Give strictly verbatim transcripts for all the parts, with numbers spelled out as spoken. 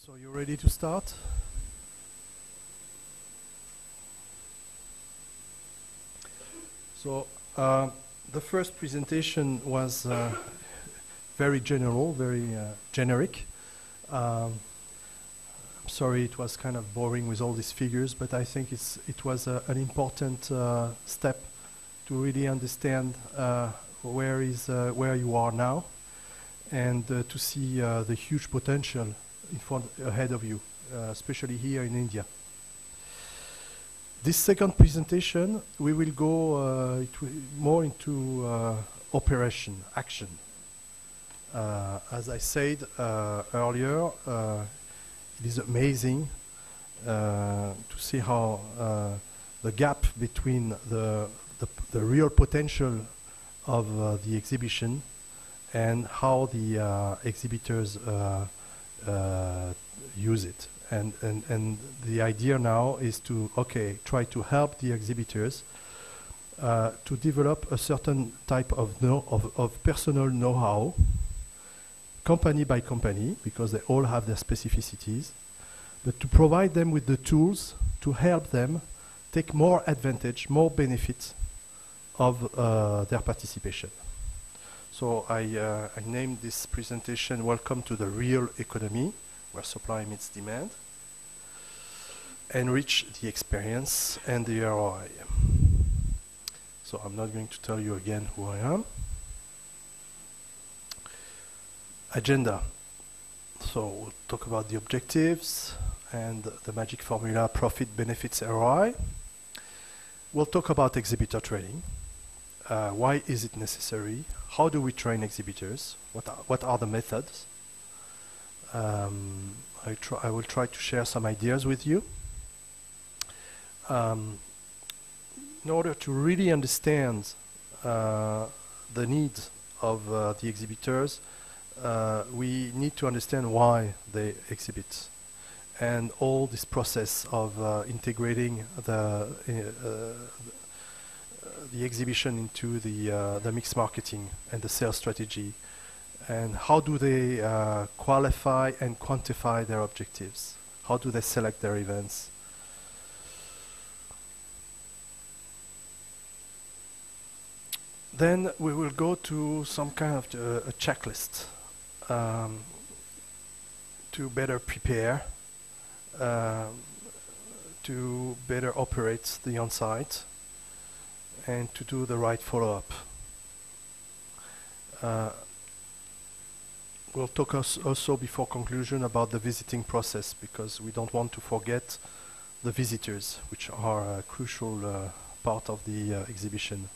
So you ready to start? So uh, the first presentation was uh, very general, very uh, generic. Um, I'm sorry it was kind of boring with all these figures, but I think it's, it was uh, an important uh, step to really understand uh, where is uh, where you are now, and uh, to see uh, the huge potential in front ahead of you, uh, especially here in India. This second presentation, we will go uh, it will more into uh, operation, action. Uh, as I said uh, earlier, uh, it is amazing uh, to see how uh, the gap between the, the, the real potential of uh, the exhibition and how the uh, exhibitors uh, uh, use it. And, and, and the idea now is to, okay, try to help the exhibitors uh, to develop a certain type of, know of, of personal know-how, company by company, because they all have their specificities, but to provide them with the tools to help them take more advantage, more benefit of uh, their participation. So I, uh, I named this presentation Welcome to the Real Economy, where supply meets demand, enrich the experience and the R O I. So I'm not going to tell you again who I am. Agenda. So we'll talk about the objectives and the magic formula, profit, benefits, R O I. We'll talk about exhibitor training. Uh, why is it necessary? How do we train exhibitors? What are, what are the methods? Um, I, try I will try to share some ideas with you. Um, in order to really understand uh, the needs of uh, the exhibitors, uh, we need to understand why they exhibit, and all this process of uh, integrating the, uh, the exhibition into the, uh, the mixed marketing and the sales strategy. And how do they uh, qualify and quantify their objectives? How do they select their events? Then we will go to some kind of uh, a checklist um, to better prepare, uh, to better operate the on-site, and to do the right follow-up. Uh, We'll talk also before conclusion about the visiting process, because we don't want to forget the visitors, which are a crucial uh, part of the uh, exhibition.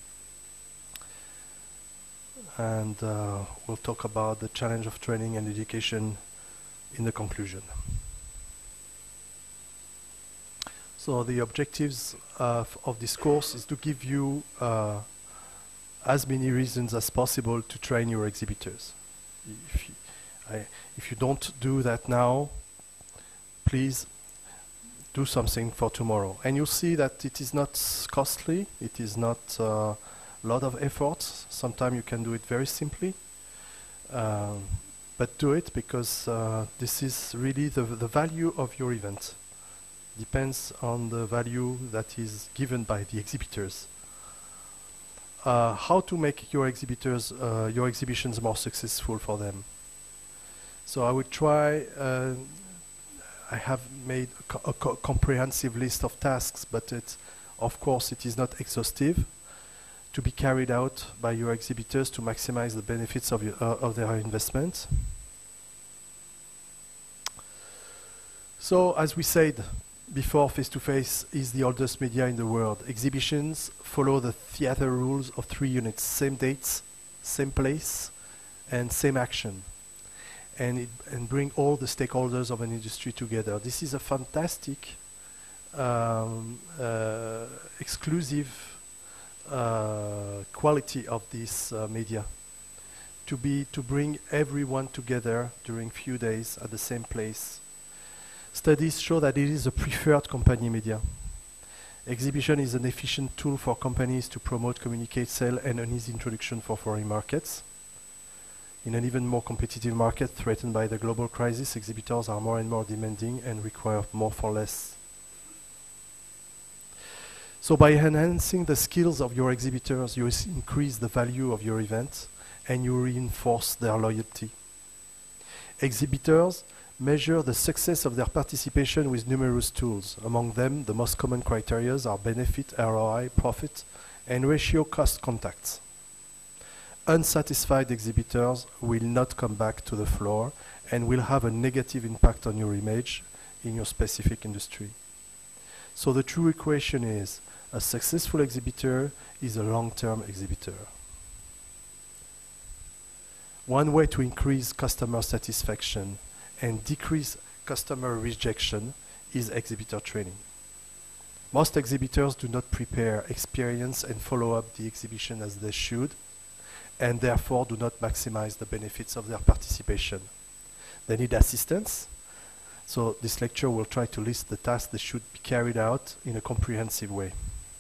And uh, we'll talk about the challenge of training and education in the conclusion. So the objectives uh, of this course is to give you uh, as many reasons as possible to train your exhibitors. If you, I, if you don't do that now, please do something for tomorrow. And you'll see that it is not costly, it is not a uh, lot of effort. Sometimes you can do it very simply. Um, but do it, because uh, this is really the, the value of your event. Depends on the value that is given by the exhibitors. Uh, how to make your exhibitors, uh, your exhibitions more successful for them. So I will try, uh, I have made a, co a co comprehensive list of tasks, but it, of course it is not exhaustive, to be carried out by your exhibitors to maximize the benefits of, your, uh, of their investment. So as we said before, face-to-face is the oldest media in the world. Exhibitions follow the theater rules of three units: same dates, same place, and same action. And, it, and bring all the stakeholders of an industry together. This is a fantastic, um, uh, exclusive uh, quality of this uh, media. To be, to bring everyone together during few days at the same place. Studies show that it is a preferred company media. Exhibition is an efficient tool for companies to promote, communicate, sell, and an easy introduction for foreign markets. In an even more competitive market threatened by the global crisis, exhibitors are more and more demanding and require more for less. So by enhancing the skills of your exhibitors, you increase the value of your event and you reinforce their loyalty. Exhibitors measure the success of their participation with numerous tools. Among them, the most common criteria are benefit, R O I, profit, and ratio cost contacts. Unsatisfied exhibitors will not come back to the floor and will have a negative impact on your image in your specific industry. So the true equation is, a successful exhibitor is a long-term exhibitor. One way to increase customer satisfaction and decrease customer rejection is exhibitor training. Most exhibitors do not prepare, experience, and follow up the exhibition as they should, and therefore do not maximize the benefits of their participation. They need assistance, so this lecture will try to list the tasks that should be carried out in a comprehensive way.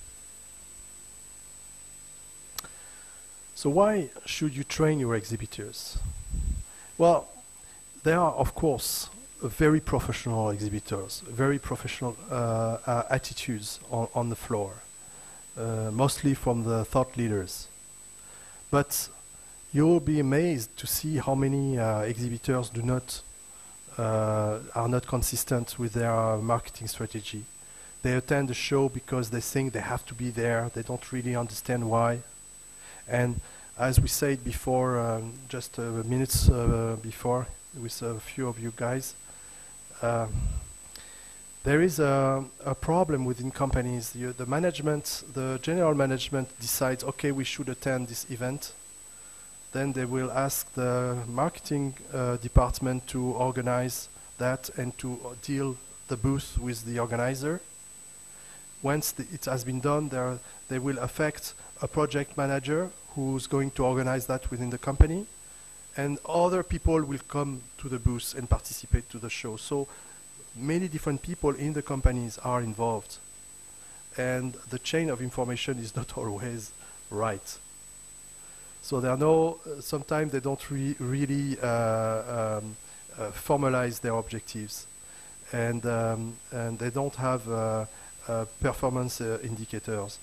So why should you train your exhibitors? Well, there are, of course, uh, very professional exhibitors, very professional uh, uh, attitudes on, on the floor, uh, mostly from the thought leaders. But you'll be amazed to see how many uh, exhibitors do not, uh, are not consistent with their uh, marketing strategy. They attend the show because they think they have to be there. They don't really understand why. And as we said before, um, just uh, minutes uh, before, with a few of you guys, uh, there is a, a problem within companies. You, the management, the general management decides, okay, we should attend this event. Then they will ask the marketing uh, department to organize that and to uh, deal the booth with the organizer. Once the it has been done, there they will affect a project manager who's going to organize that within the company, and other people will come to the booth and participate to the show. So many different people in the companies are involved, and the chain of information is not always right. So there are no, uh, sometimes they don't re really uh, um, uh, formalize their objectives, and, um, and they don't have uh, uh, performance uh, indicators.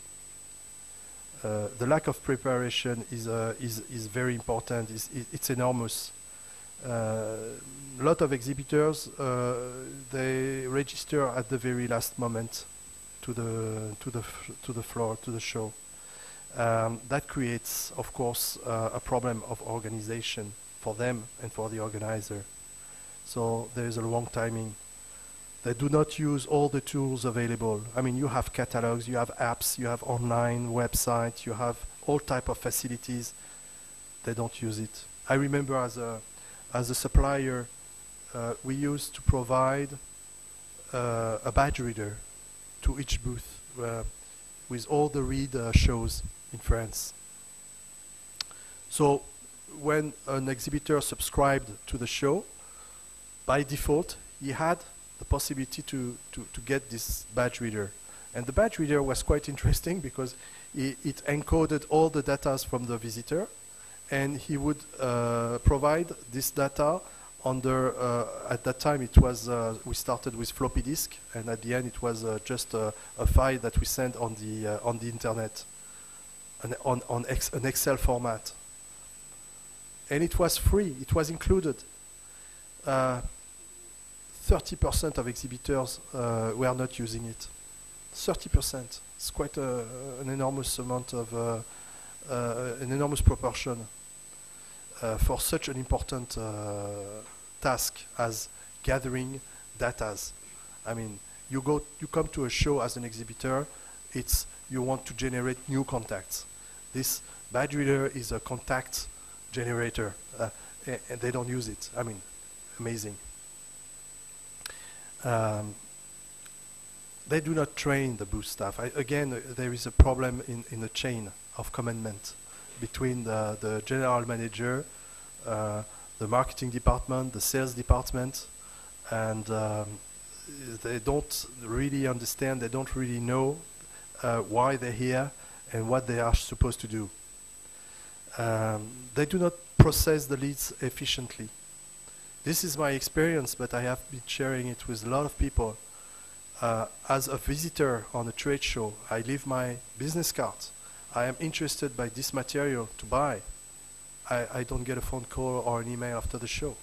Uh, the lack of preparation is, uh, is, is very important. It's, it's enormous. Uh, a lot of exhibitors, uh, they register at the very last moment to the, to the, f to the floor, to the show. Um, that creates, of course, uh, a problem of organization for them and for the organizer. So there is a wrong timing. They do not use all the tools available. I mean, you have catalogs, you have apps, you have online websites, you have all type of facilities. They don't use it. I remember as a, as a supplier, uh, we used to provide uh, a badge reader to each booth uh, with all the read uh, shows in France. So when an exhibitor subscribed to the show, by default, he had the possibility to, to, to get this badge reader. And the badge reader was quite interesting because it, it encoded all the data from the visitor, and he would uh, provide this data under, uh, at that time it was, uh, we started with floppy disk, and at the end it was uh, just a, a file that we sent on the, uh, on the internet, an, on, on ex an Excel format. And it was free, it was included. thirty percent of exhibitors uh, were not using it. thirty percent. It's quite a, an enormous amount of, uh, uh, an enormous proportion uh, for such an important uh, task as gathering datas. I mean, you go, you come to a show as an exhibitor, it's, you want to generate new contacts. This badge reader is a contact generator, uh, and they don't use it. I mean, amazing. Um, they do not train the booth staff. I, again, uh, there is a problem in, in the chain of commandment between the, the general manager, uh, the marketing department, the sales department, and um, they don't really understand, they don't really know uh, why they're here and what they are supposed to do. Um, they do not process the leads efficiently. This is my experience, but I have been sharing it with a lot of people. Uh, as a visitor on a trade show, I leave my business card. I am interested by this material to buy. I, I don't get a phone call or an email after the show.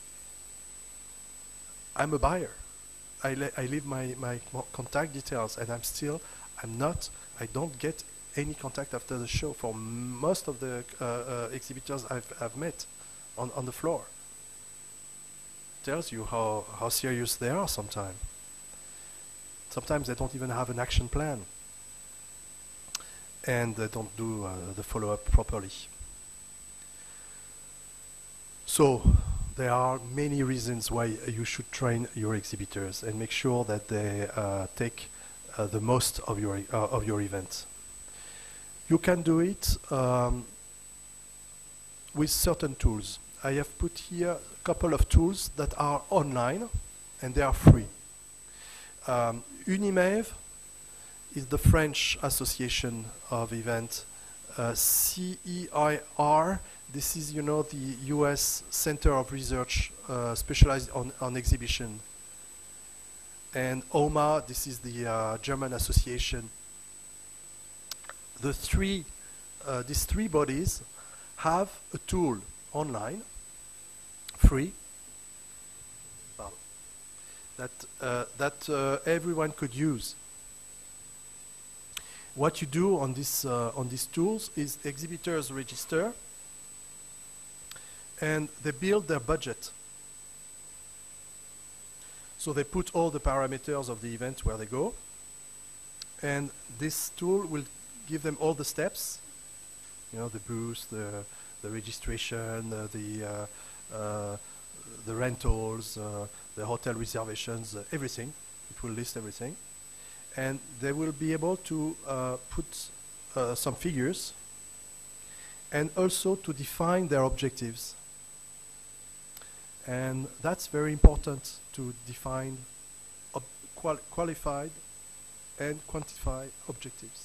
I'm a buyer. I, le I leave my, my contact details, and I'm still, I'm not, I don't get any contact after the show for most of the uh, uh, exhibitors I've, I've met on, on the floor. Tells you how, how serious they are sometimes. Sometimes they don't even have an action plan, and they don't do uh, the follow-up properly. So there are many reasons why uh, you should train your exhibitors and make sure that they uh, take uh, the most of your, uh, of your event. You can do it um, with certain tools. I have put here a couple of tools that are online, and they are free. Um, Unimev is the French Association of Event. Uh, C E I R, this is, you know, the U S Center of Research uh, specialized on, on exhibition. And O M A, this is the uh, German association. The three, uh, these three bodies have a tool online, free, that, uh, that uh, everyone could use. What you do on, this, uh, on these tools is exhibitors register, and they build their budget. So they put all the parameters of the event where they go, and this tool will give them all the steps, you know, the booth, the, the registration, uh, the, uh, uh, the rentals, uh, the hotel reservations, uh, everything. It will list everything. And they will be able to uh, put uh, some figures, and also to define their objectives. And that's very important, to define qual qualified and quantified objectives.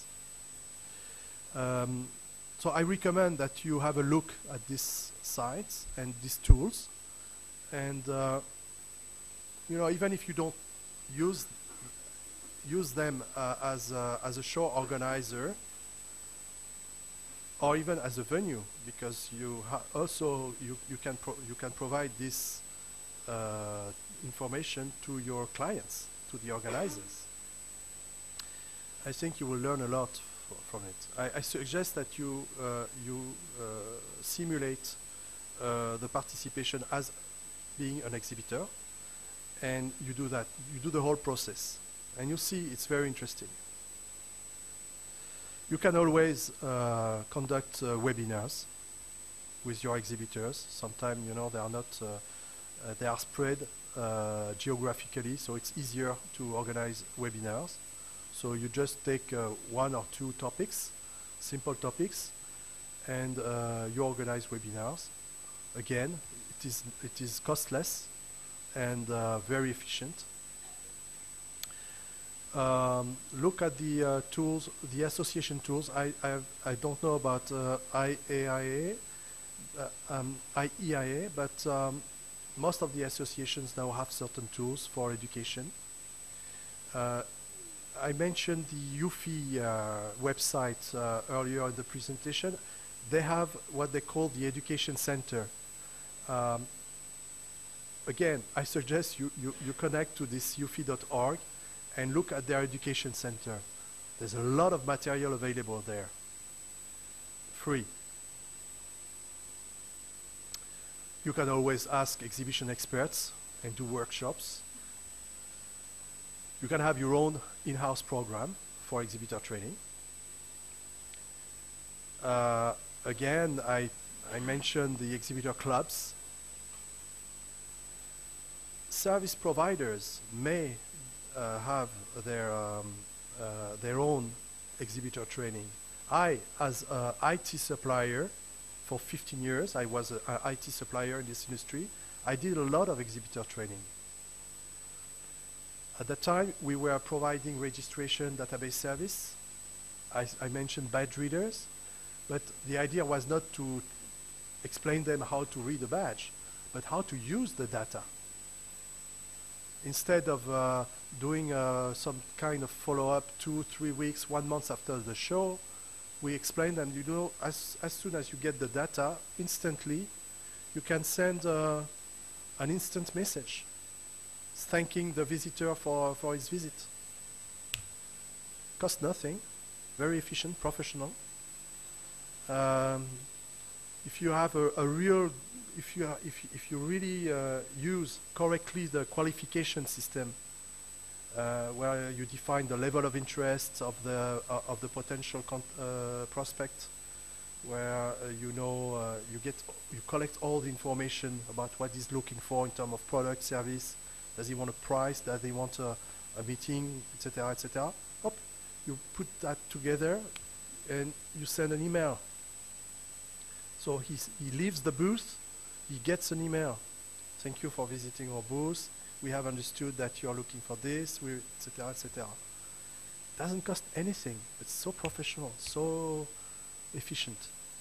Um, so I recommend that you have a look at these sites and these tools. And uh, you know, even if you don't use use them uh, as a, as a show organizer, or even as a venue, because you ha also you you can pro you can provide this uh, information to your clients, to the organizers. I think you will learn a lot f from it. I, I suggest that you uh, you uh, simulate uh, the participation as being an exhibitor, and you do that. You do the whole process, and you see it's very interesting. You can always uh, conduct uh, webinars with your exhibitors. Sometimes, you know, they are not, uh, uh, they are spread uh, geographically, so it's easier to organize webinars. So you just take uh, one or two topics, simple topics, and uh, you organize webinars. Again, it is, it is costless and uh, very efficient. Um, look at the uh, tools, the association tools. I, I, I don't know about uh, I A I A, uh, um, I E I A, but um, most of the associations now have certain tools for education. Uh, I mentioned the U F I uh, website uh, earlier in the presentation. They have what they call the Education Center. Um, again, I suggest you, you, you connect to this U F I dot org and look at their education center. There's a lot of material available there, free. You can always ask exhibition experts and do workshops. You can have your own in-house program for exhibitor training. Uh, again, I, I mentioned the exhibitor clubs. Service providers may Uh, have their um, uh, their own exhibitor training. I, as an I T supplier for fifteen years, I was an I T supplier in this industry. I did a lot of exhibitor training. At that time, we were providing registration database service. I, I mentioned badge readers, but the idea was not to explain them how to read a badge, but how to use the data. Instead of uh, doing uh, some kind of follow-up two, three weeks, one month after the show, we explain them, you know, as, as soon as you get the data, instantly, you can send uh, an instant message thanking the visitor for, for his visit. Cost nothing, very efficient, professional. Um, if you have a, a real, if you, if, if you really uh, use correctly the qualification system, uh, where you define the level of interest of the, uh, of the potential con uh, prospect, where uh, you know, uh, you get, you collect all the information about what he's looking for in terms of product, service. Does he want a price? Does he want a, a meeting, et cetera, et cetera. Hop, you put that together, and you send an email. So he's, he leaves the booth, he gets an email. Thank you for visiting our booth. We have understood that you are looking for this, et cetera, et cetera. Doesn't cost anything. It's so professional, so efficient.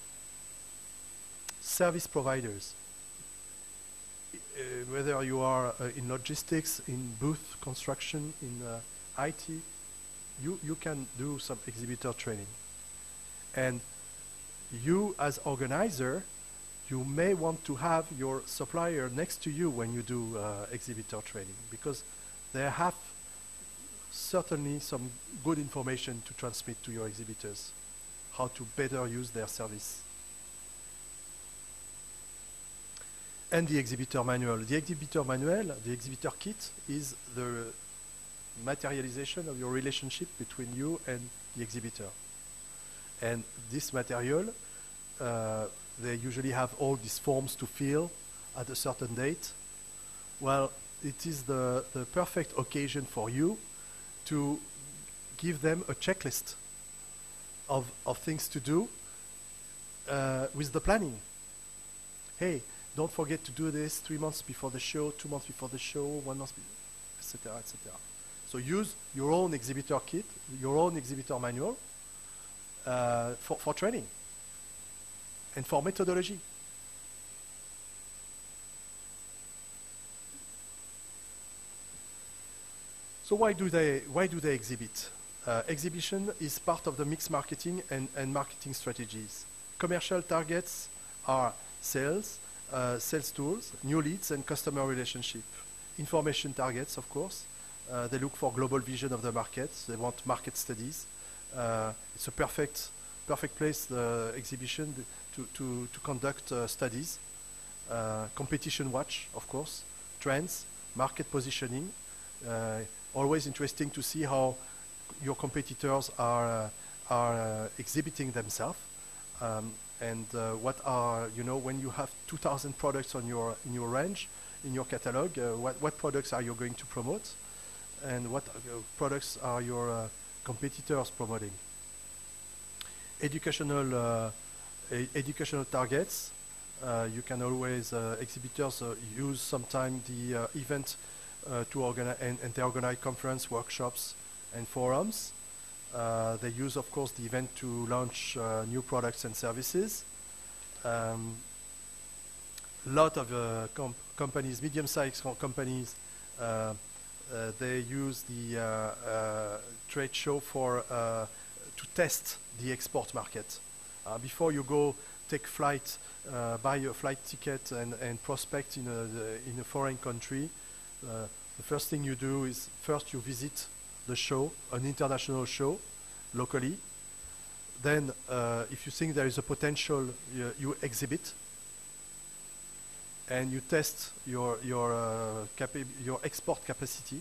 Service providers. Uh, whether you are uh, in logistics, in booth construction, in uh, I T, you, you can do some exhibitor training. And you, as organizer, you may want to have your supplier next to you when you do uh, exhibitor training, because they have certainly some good information to transmit to your exhibitors, how to better use their service. And the exhibitor manual. The exhibitor manual, the exhibitor kit, is the materialization of your relationship between you and the exhibitor. And this material, uh, they usually have all these forms to fill at a certain date. Well, it is the, the perfect occasion for you to give them a checklist of, of things to do uh, with the planning. Hey, don't forget to do this three months before the show, two months before the show, one month, et cetera, et cetera. So use your own exhibitor kit, your own exhibitor manual uh, for, for training and for methodology. So why do they, why do they exhibit? Uh, exhibition is part of the mixed marketing and, and marketing strategies. Commercial targets are sales, uh, sales tools, new leads, and customer relationship. Information targets, of course. Uh, they look for global vision of the market. They want market studies. Uh, it's a perfect, perfect place, the exhibition, to, to, to conduct uh, studies. Uh, competition watch, of course. Trends, market positioning. Uh, always interesting to see how your competitors are, uh, are uh, exhibiting themselves. Um, and uh, what are, you know, when you have two thousand products on your, in your range, in your catalog, uh, what, what products are you going to promote? And what uh, products are your uh, competitors promoting? Educational, uh, e educational targets. Uh, you can always, uh, exhibitors uh, use sometime the uh, event uh, to organize, and, and they organize conference, workshops, and forums. Uh, they use, of course, the event to launch uh, new products and services. A um, lot of uh, com companies, medium-sized com companies, uh, uh, they use the uh, uh, trade show for uh, to test the export market. Uh, before you go take flight, uh, buy a flight ticket and, and prospect in a, the, in a foreign country, uh, the first thing you do is first you visit the show, an international show, locally. Then, uh, if you think there is a potential, you, you exhibit, and you test your your uh, capa your export capacity.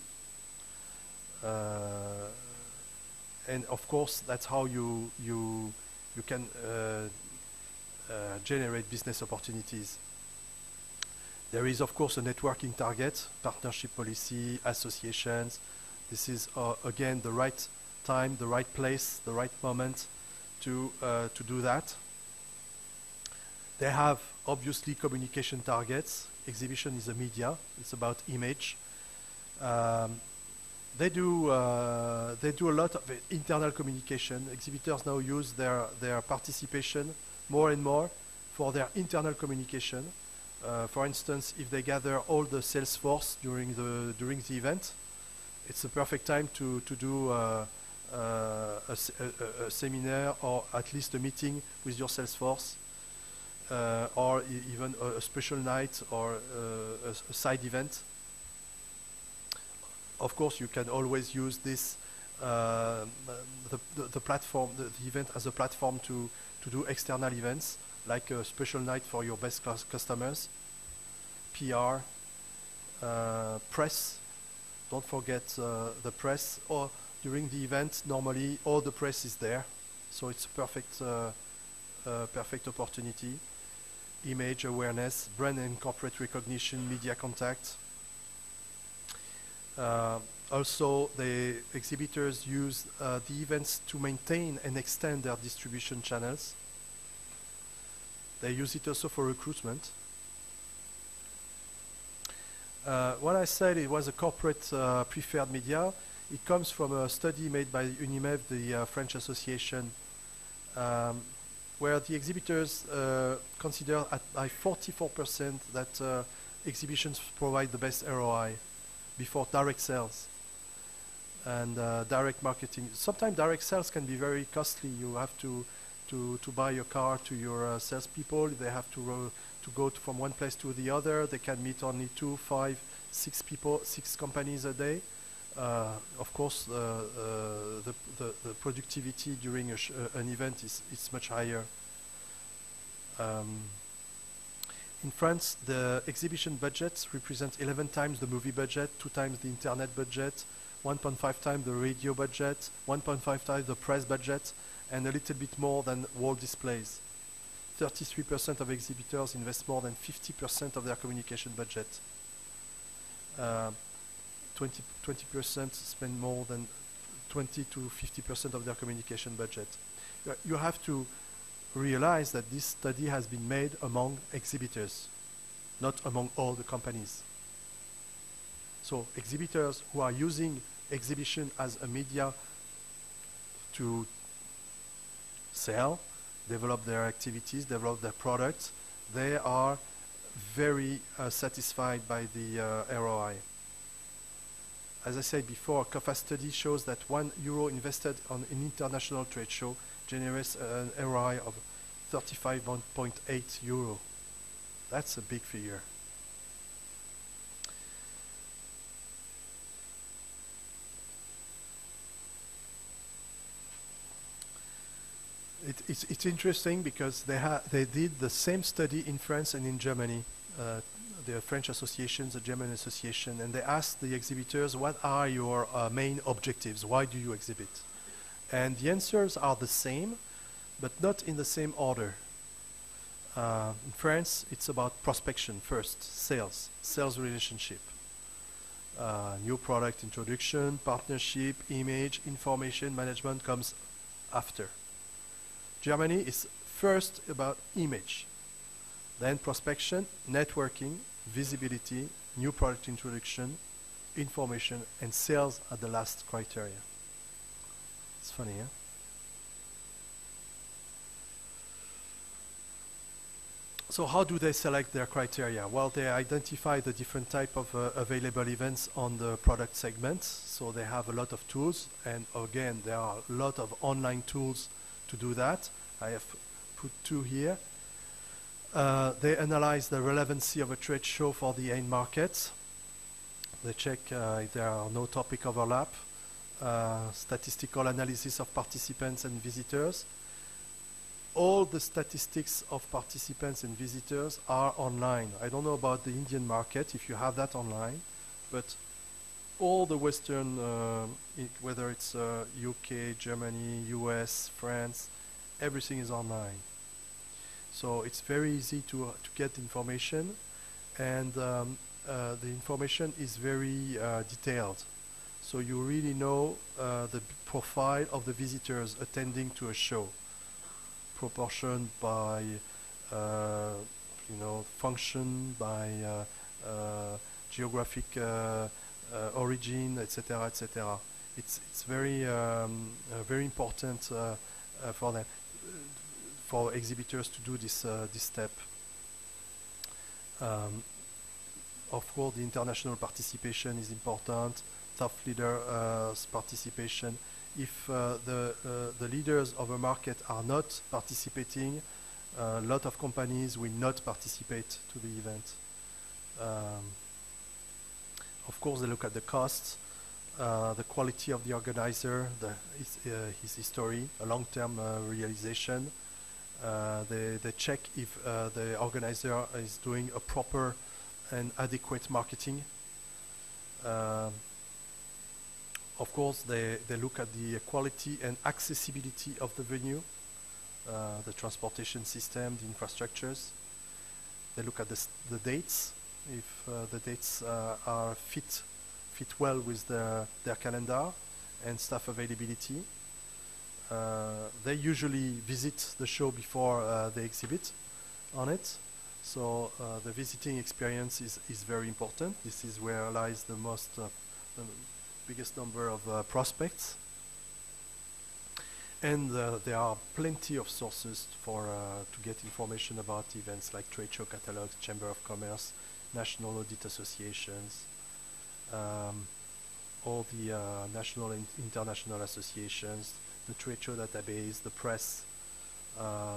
Uh, and of course, that's how you you you can uh, uh, generate business opportunities. There is, of course, a networking target, partnership policy, associations. This is, uh, again, the right time, the right place, the right moment to, uh, to do that. They have, obviously, communication targets. Exhibition is a media. It's about image. Um, they, do, uh, they do a lot of internal communication. Exhibitors now use their, their participation more and more for their internal communication. Uh, for instance, if they gather all the sales force during the during the event, it's a perfect time to to do uh, uh, a, se a, a seminar or at least a meeting with your sales force, uh, or e even a, a special night or uh, a, a side event. Of course, you can always use this uh, the, the the platform, the, the event as a platform to to do external events, like a special night for your best class customers, P R, uh, press. Don't forget uh, the press. Or during the event, normally all the press is there, so it's a perfect, uh, uh, perfect opportunity. Image awareness, brand and corporate recognition, media contact. Uh, also, the exhibitors use uh, the events to maintain and extend their distribution channels. They use it also for recruitment. Uh, when I said it was a corporate uh, preferred media, it comes from a study made by UNIMEV, the uh, French association, um, where the exhibitors uh, consider at by forty-four percent that uh, exhibitions provide the best R O I before direct sales and uh, direct marketing. Sometimes direct sales can be very costly. You have to to, to buy your car to your uh, salespeople. They have to ro to go to from one place to the other. They can meet only two, five, six people, six companies a day. Uh, of course, uh, uh, the, the the productivity during a sh uh, an event is is much higher. Um, in France, the exhibition budgets represent eleven times the movie budget, two times the internet budget, one point five times the radio budget, one point five times the press budget, and a little bit more than wall displays. thirty-three percent of exhibitors invest more than fifty percent of their communication budget. Uh, twenty percent spend more than twenty to fifty percent of their communication budget. Uh, you have to realize that this study has been made among exhibitors, not among all the companies. So exhibitors who are using exhibition as a media to sell, develop their activities, develop their products, they are very uh, satisfied by the uh, R O I. As I said before, a COFA study shows that one euro invested on an international trade show generates an R O I of thirty-five point eight euro. That's a big figure. It, it's, it's interesting because they, ha they did the same study in France and in Germany, uh, the French associations, the German association, and they asked the exhibitors, what are your uh, main objectives? Why do you exhibit? And the answers are the same, but not in the same order. Uh, in France, it's about prospection first, sales, sales relationship, uh, new product introduction, partnership, image, information management comes after. Germany is first about image, then prospection, networking, visibility, new product introduction, information, and sales are the last criteria. It's funny, huh? So how do they select their criteria? Well, they identify the different type of uh, available events on the product segment. So they have a lot of tools, and again, there are a lot of online tools to do that. I have put two here. Uh, they analyze the relevancy of a trade show for the end markets. They check uh, if there are no topic overlap, uh, statistical analysis of participants and visitors. All the statistics of participants and visitors are online. I don't know about the Indian market, if you have that online, but all the Western, uh, I whether it's uh, U K, Germany, U S, France, everything is online. So it's very easy to, uh, to get information, and um, uh, the information is very uh, detailed. So you really know uh, the profile of the visitors attending to a show, proportioned by uh, you know, function, by uh, uh, geographic uh, uh, origin, et cetera, et cetera. It's it's very um, uh, very important uh, uh, for them. for exhibitors to do this, uh, this step. Um, of course, the international participation is important, top leaders uh, participation. If uh, the, uh, the leaders of a market are not participating, a lot of companies will not participate to the event. Um, of course, they look at the costs, uh, the quality of the organizer, the, his, uh, his history, a long-term uh, realization. Uh, they, they check if uh, the organizer is doing a proper and adequate marketing. Um, of course, they, they look at the quality and accessibility of the venue, uh, the transportation system, the infrastructures. They look at the, the dates, if uh, the dates uh, are fit, fit well with the, their calendar and staff availability. Uh, they usually visit the show before uh, they exhibit on it. So uh, the visiting experience is, is very important. This is where lies the most, uh, the biggest number of uh, prospects. And uh, there are plenty of sources for uh, to get information about events like trade show catalogs, Chamber of Commerce, national audit associations, um, all the uh, national and international associations, the trade show database, the press. Uh,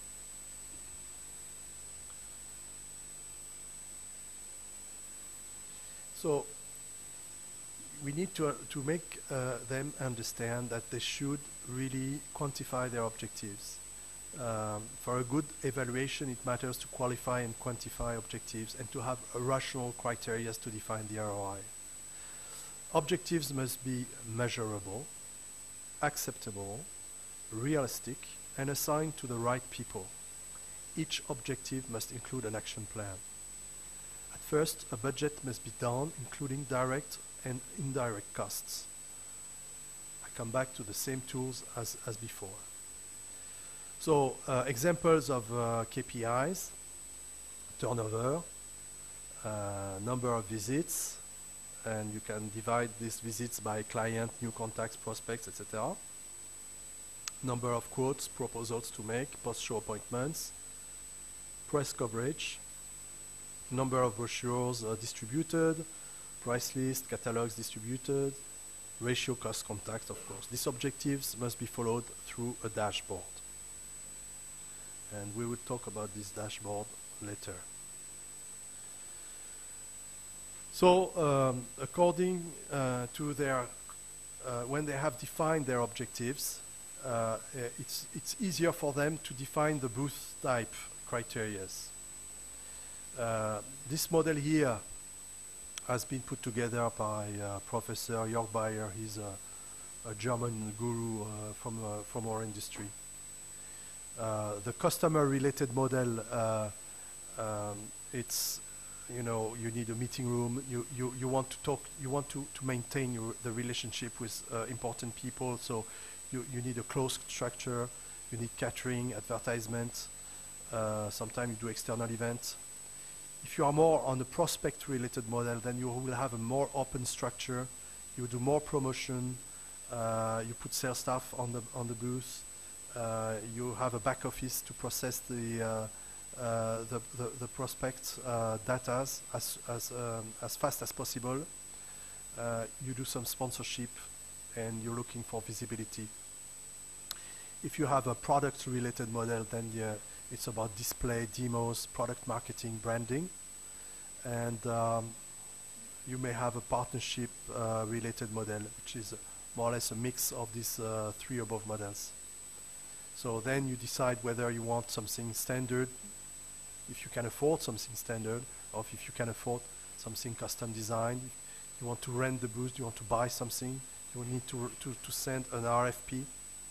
so we need to, uh, to make uh, them understand that they should really quantify their objectives. Um, for a good evaluation, it matters to qualify and quantify objectives and to have a rational criteria to define the R O I. Objectives must be measurable, acceptable, realistic, and assigned to the right people. Each objective must include an action plan. At first, a budget must be done, including direct and indirect costs. I come back to the same tools as, as before. So uh, examples of uh, K P Is, turnover, uh, number of visits, and you can divide these visits by client, new contacts, prospects, et cetera. Number of quotes, proposals to make, post-show appointments, press coverage, number of brochures uh, distributed, price list, catalogs distributed, ratio cost contact, of course. These objectives must be followed through a dashboard. And we will talk about this dashboard later. So, um, according uh, to their, uh, when they have defined their objectives, uh, it's, it's easier for them to define the booth type criteria. Uh, this model here has been put together by uh, Professor Jörg Bayer. He's a, a German guru uh, from, uh, from our industry. Uh, the customer-related model, uh, um, it's, you know, you need a meeting room. You you you want to talk. You want to to maintain your, the relationship with uh, important people. So, you you need a close structure. You need catering, advertisement. Uh, sometimes you do external events. If you are more on the prospect-related model, then you will have a more open structure. You do more promotion. Uh, you put sales staff on the on the booth. Uh, you have a back office to process the uh, uh, the, the the prospect uh, data as as um, as fast as possible. Uh, you do some sponsorship, and you're looking for visibility. If you have a product-related model, then uh, it's about display, demos, product marketing, branding, and um, you may have a partnership-related uh, model, which is more or less a mix of these uh, three above models. So then you decide whether you want something standard, if you can afford something standard, or if you can afford something custom designed. You want to rent the booth, you want to buy something, you need to, to, to send an R F P.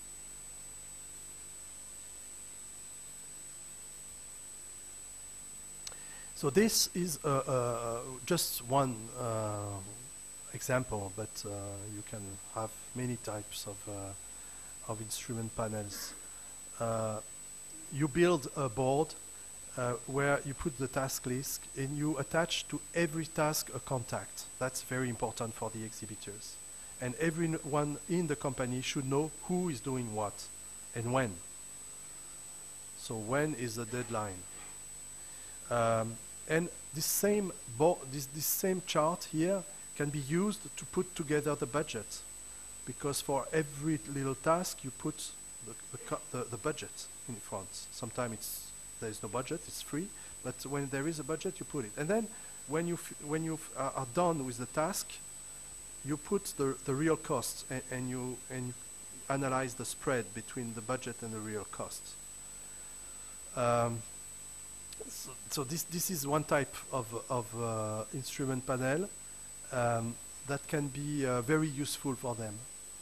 So this is uh, uh, just one uh, example, but uh, you can have many types of, uh, of instrument panels. Uh, you build a board uh, where you put the task list and you attach to every task a contact. That's very important for the exhibitors. And everyone in the company should know who is doing what and when. So when is the deadline? Um, and this same bo this, this same chart here can be used to put together the budget, because for every little task you put the, the, the, the budget in front. Sometimes it's there is no budget, it's free, but when there is a budget, you put it. And then when you f when you f uh, are done with the task, you put the the real costs, and, and you and you analyze the spread between the budget and the real costs. Um, so, so this this is one type of of uh, instrument panel um, that can be uh, very useful for them.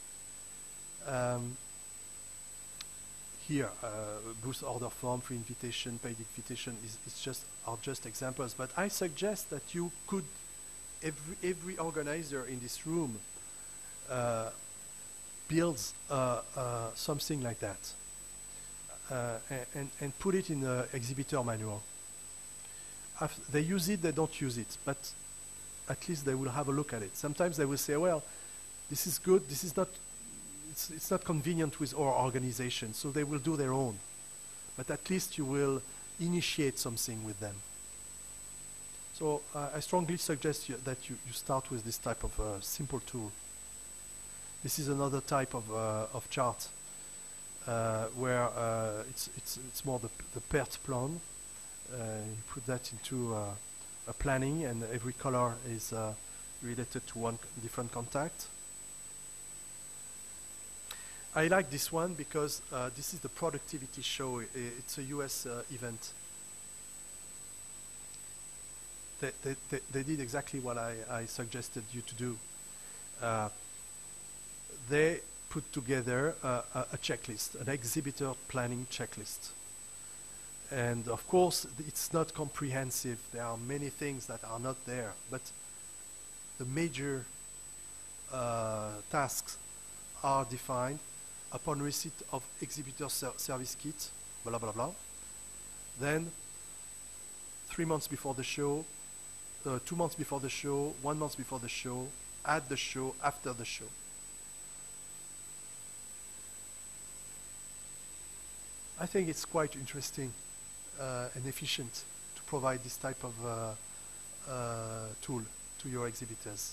Um, here, uh, booth order form, free invitation, paid invitation is, is just are just examples. But I suggest that you could, every every organizer in this room, uh, builds uh, uh, something like that, uh, and and put it in the exhibitor manual. Af they use it, they don't use it, but at least they will have a look at it. Sometimes they will say, well, this is good, this is not. It's, it's not convenient with our organization, so they will do their own. But at least you will initiate something with them. So uh, I strongly suggest you that you, you start with this type of uh, simple tool. This is another type of, uh, of chart uh, where uh, it's, it's, it's more the, the P E R T plan. Uh, you put that into uh, a planning, and every color is uh, related to one different contact. I like this one because uh, this is the productivity show. I it's a U S uh, event. They, they, they, they did exactly what I, I suggested you to do. Uh, they put together uh, a, a checklist, an exhibitor planning checklist. And of course, it's not comprehensive. There are many things that are not there, but the major uh, tasks are defined upon receipt of exhibitor ser service kit, blah, blah, blah. Then, three months before the show, uh, two months before the show, one month before the show, at the show, after the show. I think it's quite interesting uh, and efficient to provide this type of uh, uh, tool to your exhibitors.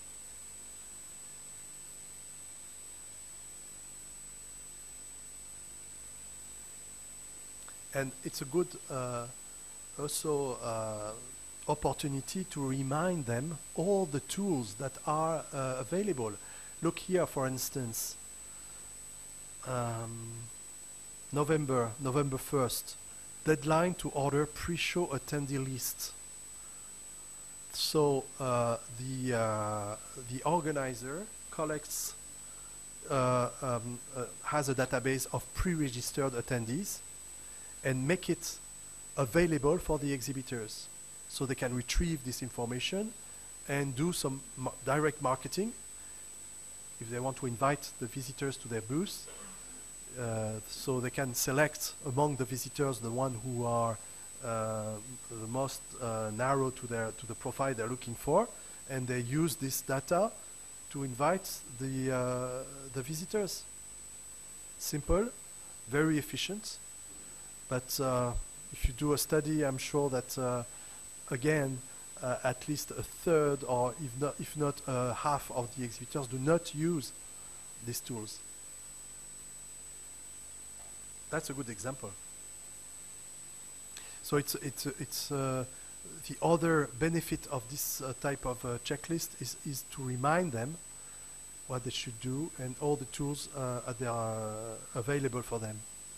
And it's a good uh, also uh, opportunity to remind them all the tools that are uh, available. Look here, for instance, um, November, November first, deadline to order pre-show attendee list. So uh, the, uh, the organizer collects, uh, um, uh, has a database of pre-registered attendees, and make it available for the exhibitors, so they can retrieve this information and do some ma direct marketing. If they want to invite the visitors to their booth, uh, so they can select among the visitors the one who are uh, the most uh, narrow to their to the profile they're looking for, and they use this data to invite the uh, the visitors. Simple, very efficient. But uh, if you do a study, I'm sure that, uh, again, uh, at least a third, or if not, if not uh, half of the exhibitors do not use these tools. That's a good example. So it's, it's, it's uh, the other benefit of this uh, type of uh, checklist is, is to remind them what they should do and all the tools uh, that are available for them.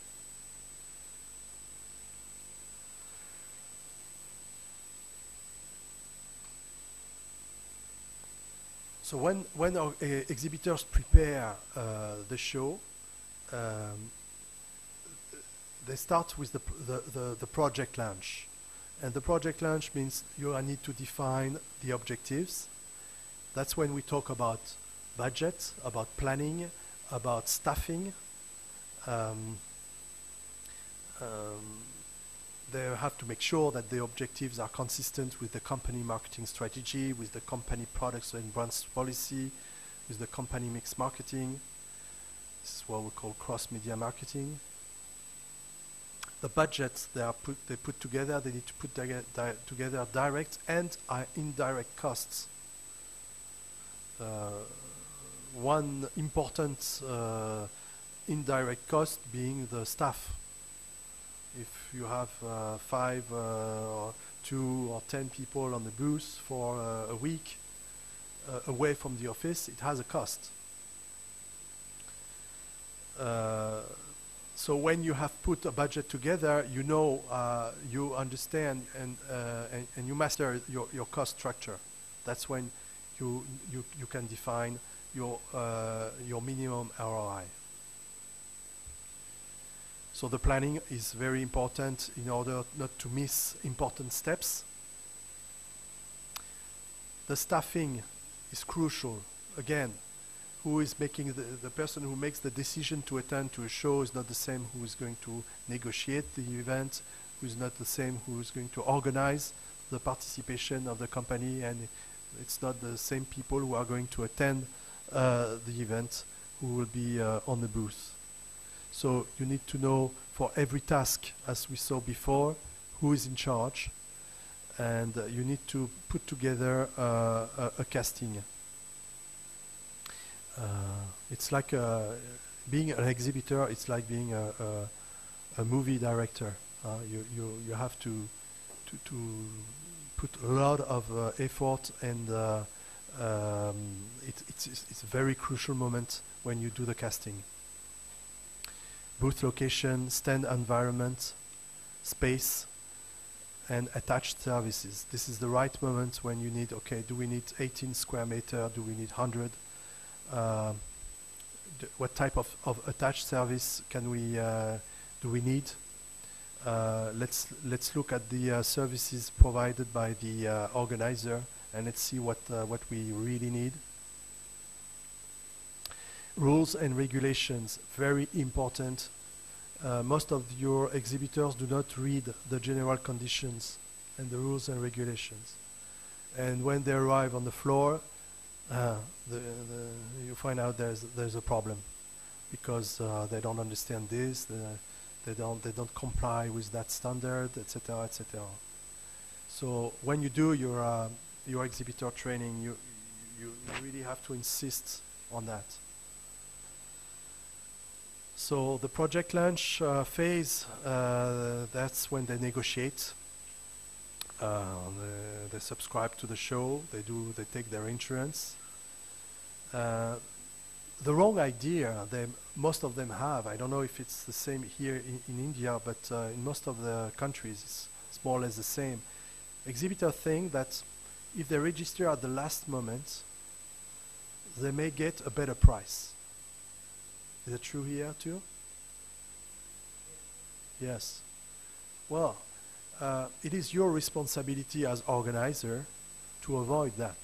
So when, when our uh, exhibitors prepare uh, the show, um, they start with the, the, the, the project launch. And the project launch means you need to define the objectives. That's when we talk about budget, about planning, about staffing. Um, um, they have to make sure that the objectives are consistent with the company marketing strategy, with the company products and brands policy, with the company mix marketing. This is what we call cross-media marketing. the budgets they are put they put together, they need to put di di together direct and uh, indirect costs. Uh, one important uh, indirect cost being the staff. If you have uh, five uh, or two or ten people on the booth for uh, a week uh, away from the office, it has a cost. Uh, so when you have put a budget together, you know, uh, you understand and, uh, and, and you master your, your cost structure. That's when you, you, you can define your, uh, your minimum R O I. So the planning is very important in order not to miss important steps. The staffing is crucial. Again, who is making the, the person who makes the decision to attend to a show is not the same who is going to negotiate the event, who is not the same who is going to organize the participation of the company, and it's not the same people who are going to attend uh, the event who will be uh, on the booth. So you need to know for every task, as we saw before, who is in charge, and uh, you need to put together uh, a, a casting. Uh, it's like uh, being an exhibitor. It's like being a, a, a movie director. Uh, you you you have to to to put a lot of uh, effort, and uh, um, it, it's it's a very crucial moment when you do the casting. Booth location, stand environment, space, and attached services. This is the right moment when you need, okay, do we need eighteen square meter? Do we need one hundred? Uh, what type of, of attached service can we, uh, do we need? Uh, let's, let's look at the uh, services provided by the uh, organizer, and let's see what, uh, what we really need. Rules and regulations, very important. Uh, most of your exhibitors do not read the general conditions and the rules and regulations. And when they arrive on the floor, uh, the, the you find out there's there's a problem, because uh, they don't understand this, they, they don't they don't comply with that standard, et cetera, et cetera. So when you do your uh, your exhibitor training, you, you you really have to insist on that. So the project launch uh, phase, uh, that's when they negotiate. Uh, they, they subscribe to the show. They do. They take their insurance. Uh, the wrong idea they most of them have. I don't know if it's the same here in, in India, but uh, in most of the countries, it's, it's more or less the same. Exhibitors think that if they register at the last moment, they may get a better price. Is it true here too? Yes. Well, uh, it is your responsibility as organizer to avoid that.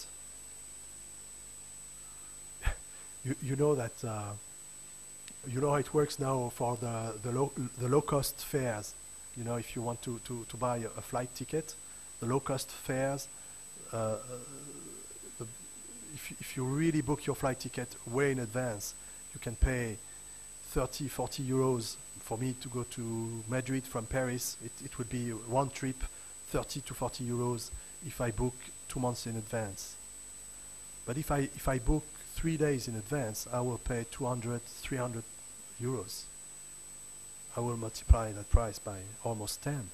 you, you know that uh, you know how it works now for the the low the low cost fares. You know, if you want to to to buy a, a flight ticket, the low cost fares. Uh, the if if you really book your flight ticket way in advance, you can pay thirty, forty euros. For me to go to Madrid from Paris, it, it would be one trip, thirty to forty euros if I book two months in advance. But if I, if I book three days in advance, I will pay two hundred, three hundred euros. I will multiply that price by almost ten.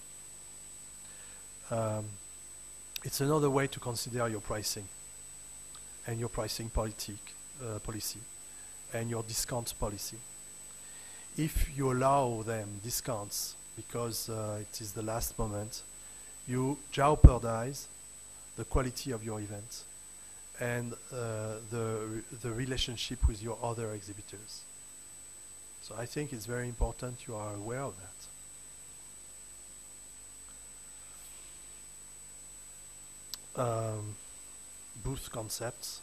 Um, it's another way to consider your pricing and your pricing politique, uh, policy and your discount policy. If you allow them discounts because uh, it is the last moment, you jeopardize the quality of your event and uh, the, re the relationship with your other exhibitors. So I think it's very important you are aware of that. Um, booth concepts.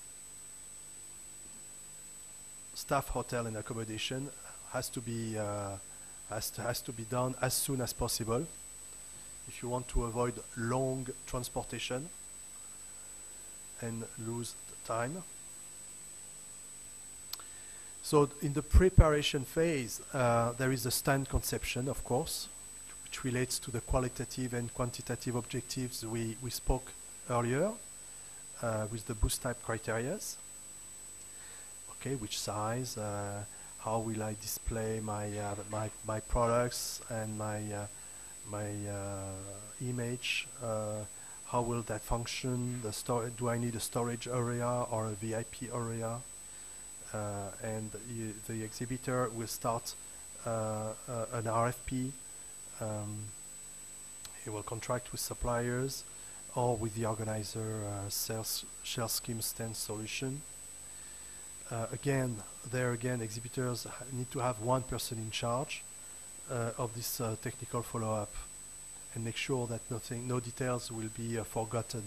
Staff, hotel and accommodation has to be uh, has to has to be done as soon as possible if you want to avoid long transportation and lose time. So in the preparation phase, uh, there is a stand conception, of course, which relates to the qualitative and quantitative objectives we, we spoke earlier uh, with the booth type criterias. Okay, which size, uh, how will I display my, uh, my, my products and my, uh, my uh, image, uh, how will that function, the sto do I need a storage area or a V I P area? Uh, and y the exhibitor will start uh, uh, an R F P. Um, he will contract with suppliers or with the organizer uh, sales share scheme stand solution. Uh, again, there again, exhibitors ha need to have one person in charge uh, of this uh, technical follow-up and make sure that nothing, no details will be uh, forgotten.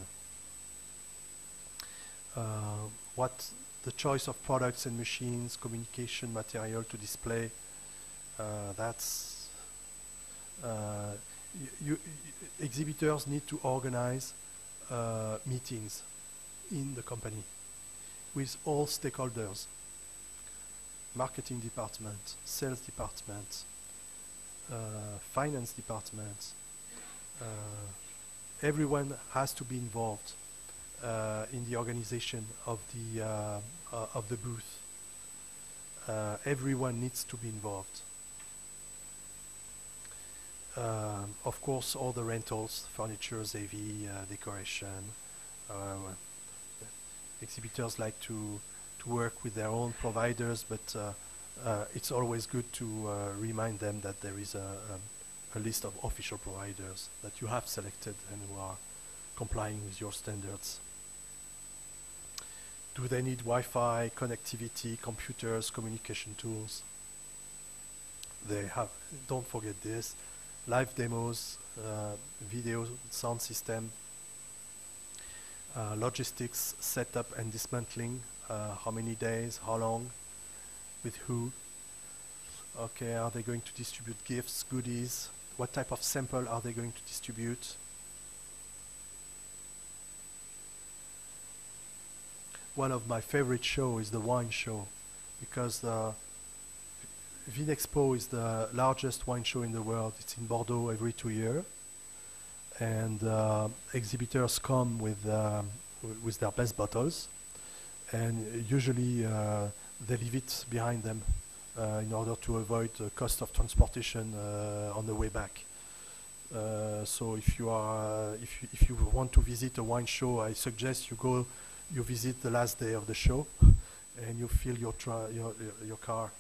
Uh, what the choice of products and machines, communication material to display, uh, that's uh, you, exhibitors need to organize uh, meetings in the company with all stakeholders, marketing department, sales department, uh, finance department. Uh, everyone has to be involved uh, in the organization of the uh, uh, of the booth. Uh, everyone needs to be involved. Um, of course, all the rentals, furniture, A V, uh, decoration. Uh, exhibitors like to to work with their own providers, but uh, uh, it's always good to uh, remind them that there is a, um, a list of official providers that you have selected and who are complying with your standards. Do they need Wi-Fi, connectivity, computers, communication tools? They have, don't forget this, live demos, uh, video, sound system, uh, logistics, setup and dismantling, uh, how many days, how long, with who. Okay, are they going to distribute gifts, goodies? What type of sample are they going to distribute? One of my favorite shows is the wine show, because the Vinexpo is the largest wine show in the world. It's in Bordeaux every two years, and uh, exhibitors come with um, with their best bottles, and usually uh, they leave it behind them uh, in order to avoid the cost of transportation uh, on the way back. Uh, so if you are uh, if you, if you want to visit a wine show, I suggest you go. You visit the last day of the show, and you fill your tra your, your your car.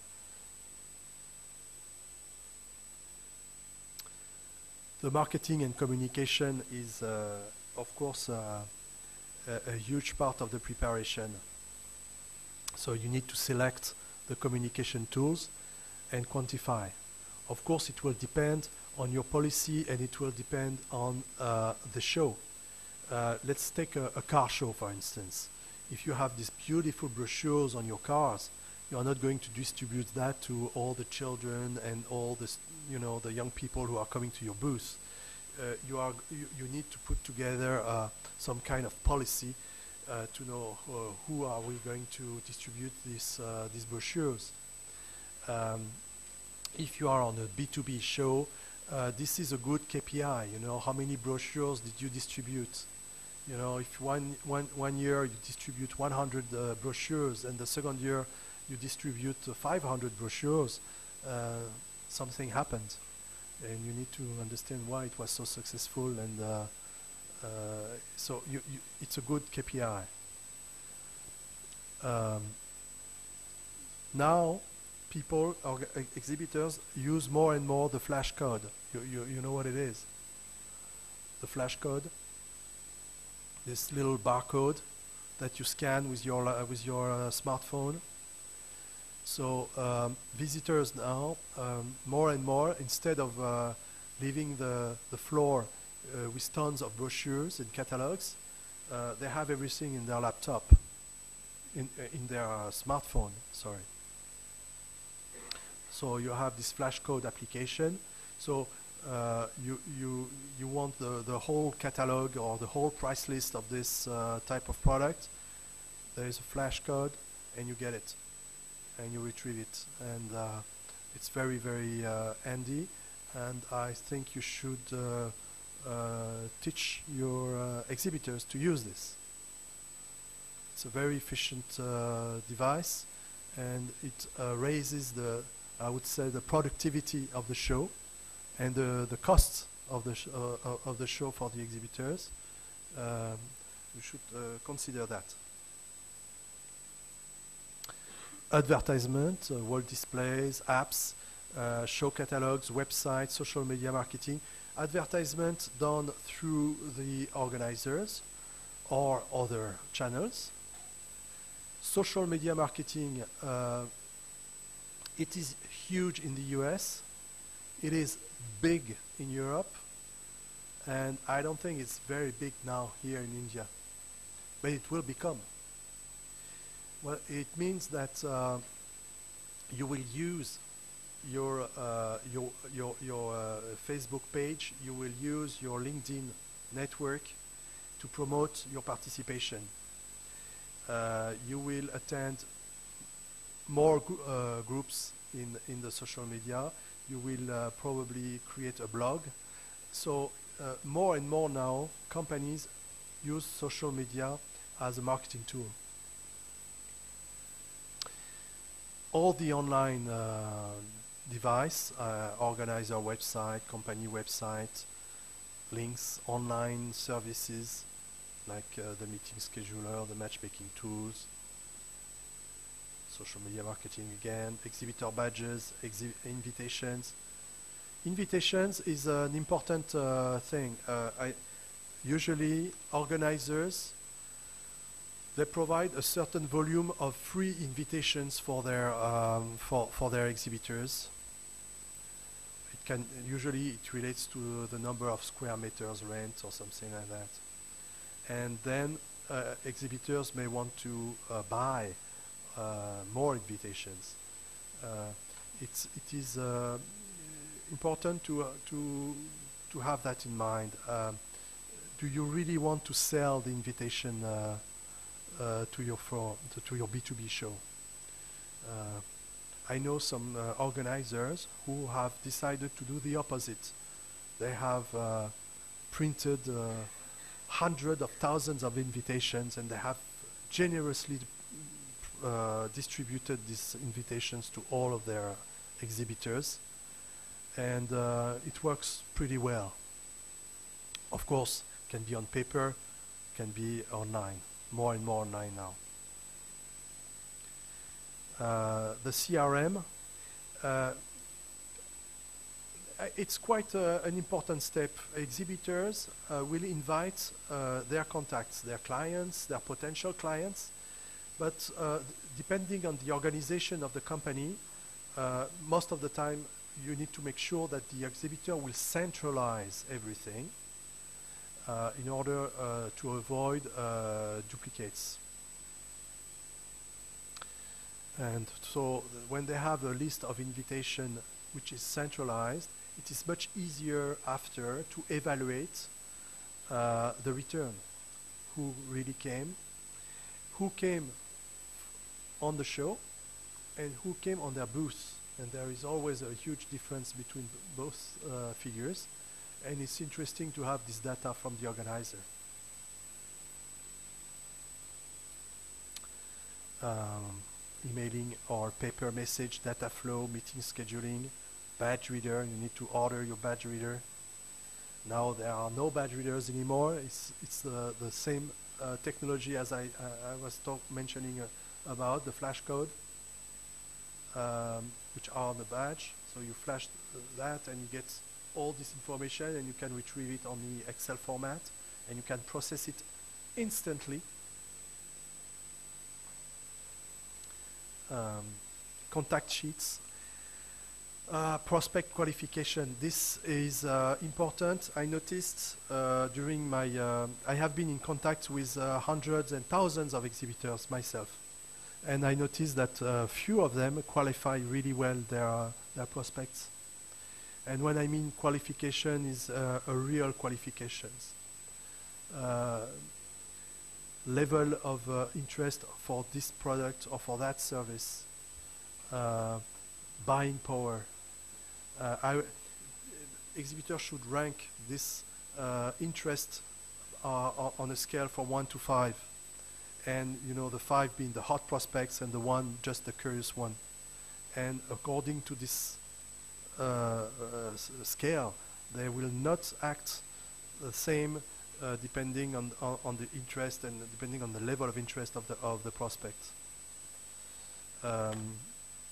The marketing and communication is, uh, of course, uh, a, a huge part of the preparation. So you need to select the communication tools and quantify. Of course, it will depend on your policy, and it will depend on uh, the show. Uh, let's take a, a car show, for instance. If you have these beautiful brochures on your cars, you are not going to distribute that to all the children and all the, you know, the young people who are coming to your booth. Uh, you are you, you need to put together uh, some kind of policy uh, to know uh, who are we going to distribute this uh, these brochures. Um, if you are on a B two B show, uh, this is a good K P I. You know, how many brochures did you distribute? You know, if one, one, one year you distribute one hundred uh, brochures and the second year you distribute uh, five hundred brochures, uh, something happened. And you need to understand why it was so successful, and uh, uh, so you, you it's a good K P I. Um, now, people, or ex exhibitors, use more and more the flash code. You, you, you know what it is? The flash code? This little barcode that you scan with your uh, with your uh, smartphone. So um, visitors now um, more and more, instead of uh, leaving the the floor uh, with tons of brochures and catalogs, uh, they have everything in their laptop, in uh, in their uh, smartphone. Sorry. So you have this flash code application. So Uh, you you you want the the whole catalog or the whole price list of this uh, type of product. There is a flash code, and you get it. and you retrieve it. And uh, it's very, very uh, handy. And I think you should uh, uh, teach your uh, exhibitors to use this. It's a very efficient uh, device, and it uh, raises the, I would say, the productivity of the show and the, the cost of the, sh uh, of the show for the exhibitors. Um, you should uh, consider that. Advertisement, uh, wall displays, apps, uh, show catalogs, websites, social media marketing. Advertisement done through the organizers or other channels. Social media marketing, uh, it is huge in the U S. It is big in Europe. And I don't think it's very big now here in India. But it will become. Well, it means that uh, you will use your uh, your your your uh, Facebook page. You will use your LinkedIn network to promote your participation. Uh, you will attend more gr uh, groups in in the social media. You will uh, probably create a blog. So uh, more and more now, companies use social media as a marketing tool. All the online uh, device, uh, organizer website, company website, links, online services like uh, the meeting scheduler, the matchmaking tools, social media marketing again, exhibitor badges, exhi invitations. Invitations is an important uh, thing. Uh, I usually organizers, they provide a certain volume of free invitations for their um, for for their exhibitors. It can usually it relates to the number of square meters rent or something like that. And then uh, exhibitors may want to uh, buy uh, more invitations. Uh, it's it is uh, important to uh, to to have that in mind. Um, do you really want to sell the invitation Uh, Uh, to your for to, to your B two B show? Uh, I know some uh, organizers who have decided to do the opposite. They have uh, printed uh, hundreds of thousands of invitations, and they have generously uh, distributed these invitations to all of their exhibitors, and uh, it works pretty well. Of course, it can be on paper, can be online. More and more online now. Uh, the C R M, uh, it's quite uh, an important step. Exhibitors uh, will invite uh, their contacts, their clients, their potential clients, but uh, depending on the organization of the company, uh, most of the time you need to make sure that the exhibitor will centralize everything Uh, in order uh, to avoid uh, duplicates. And so th when they have a list of invitation which is centralized, it is much easier after to evaluate uh, the return. Who really came, who came on the show, and who came on their booth. And there is always a huge difference between both uh, figures. And it's interesting to have this data from the organizer. Um, emailing or paper message, data flow, meeting scheduling, badge reader. You need to order your badge reader. Now there are no badge readers anymore. It's it's the the same uh, technology as I uh, I was talk mentioning uh, about the flash code, um, which are on the badge. So you flash th that and you get all this information, and you can retrieve it on the Excel format, and you can process it instantly. Um, contact sheets, uh, prospect qualification. This is uh, important. I noticed uh, during my, uh, I have been in contact with uh, hundreds and thousands of exhibitors myself, and I noticed that uh, few of them qualify really well their uh, their prospects. And when I mean qualification, is uh, a real qualifications. Uh, level of uh, interest for this product or for that service. uh, buying power. Uh, I, exhibitors should rank this uh, interest uh, on a scale from one to five, and you know the five being the hot prospects and the one just the curious one. And according to this uh, uh, scale, they will not act the same uh, depending on, on on the interest and depending on the level of interest of the of the prospect. Um,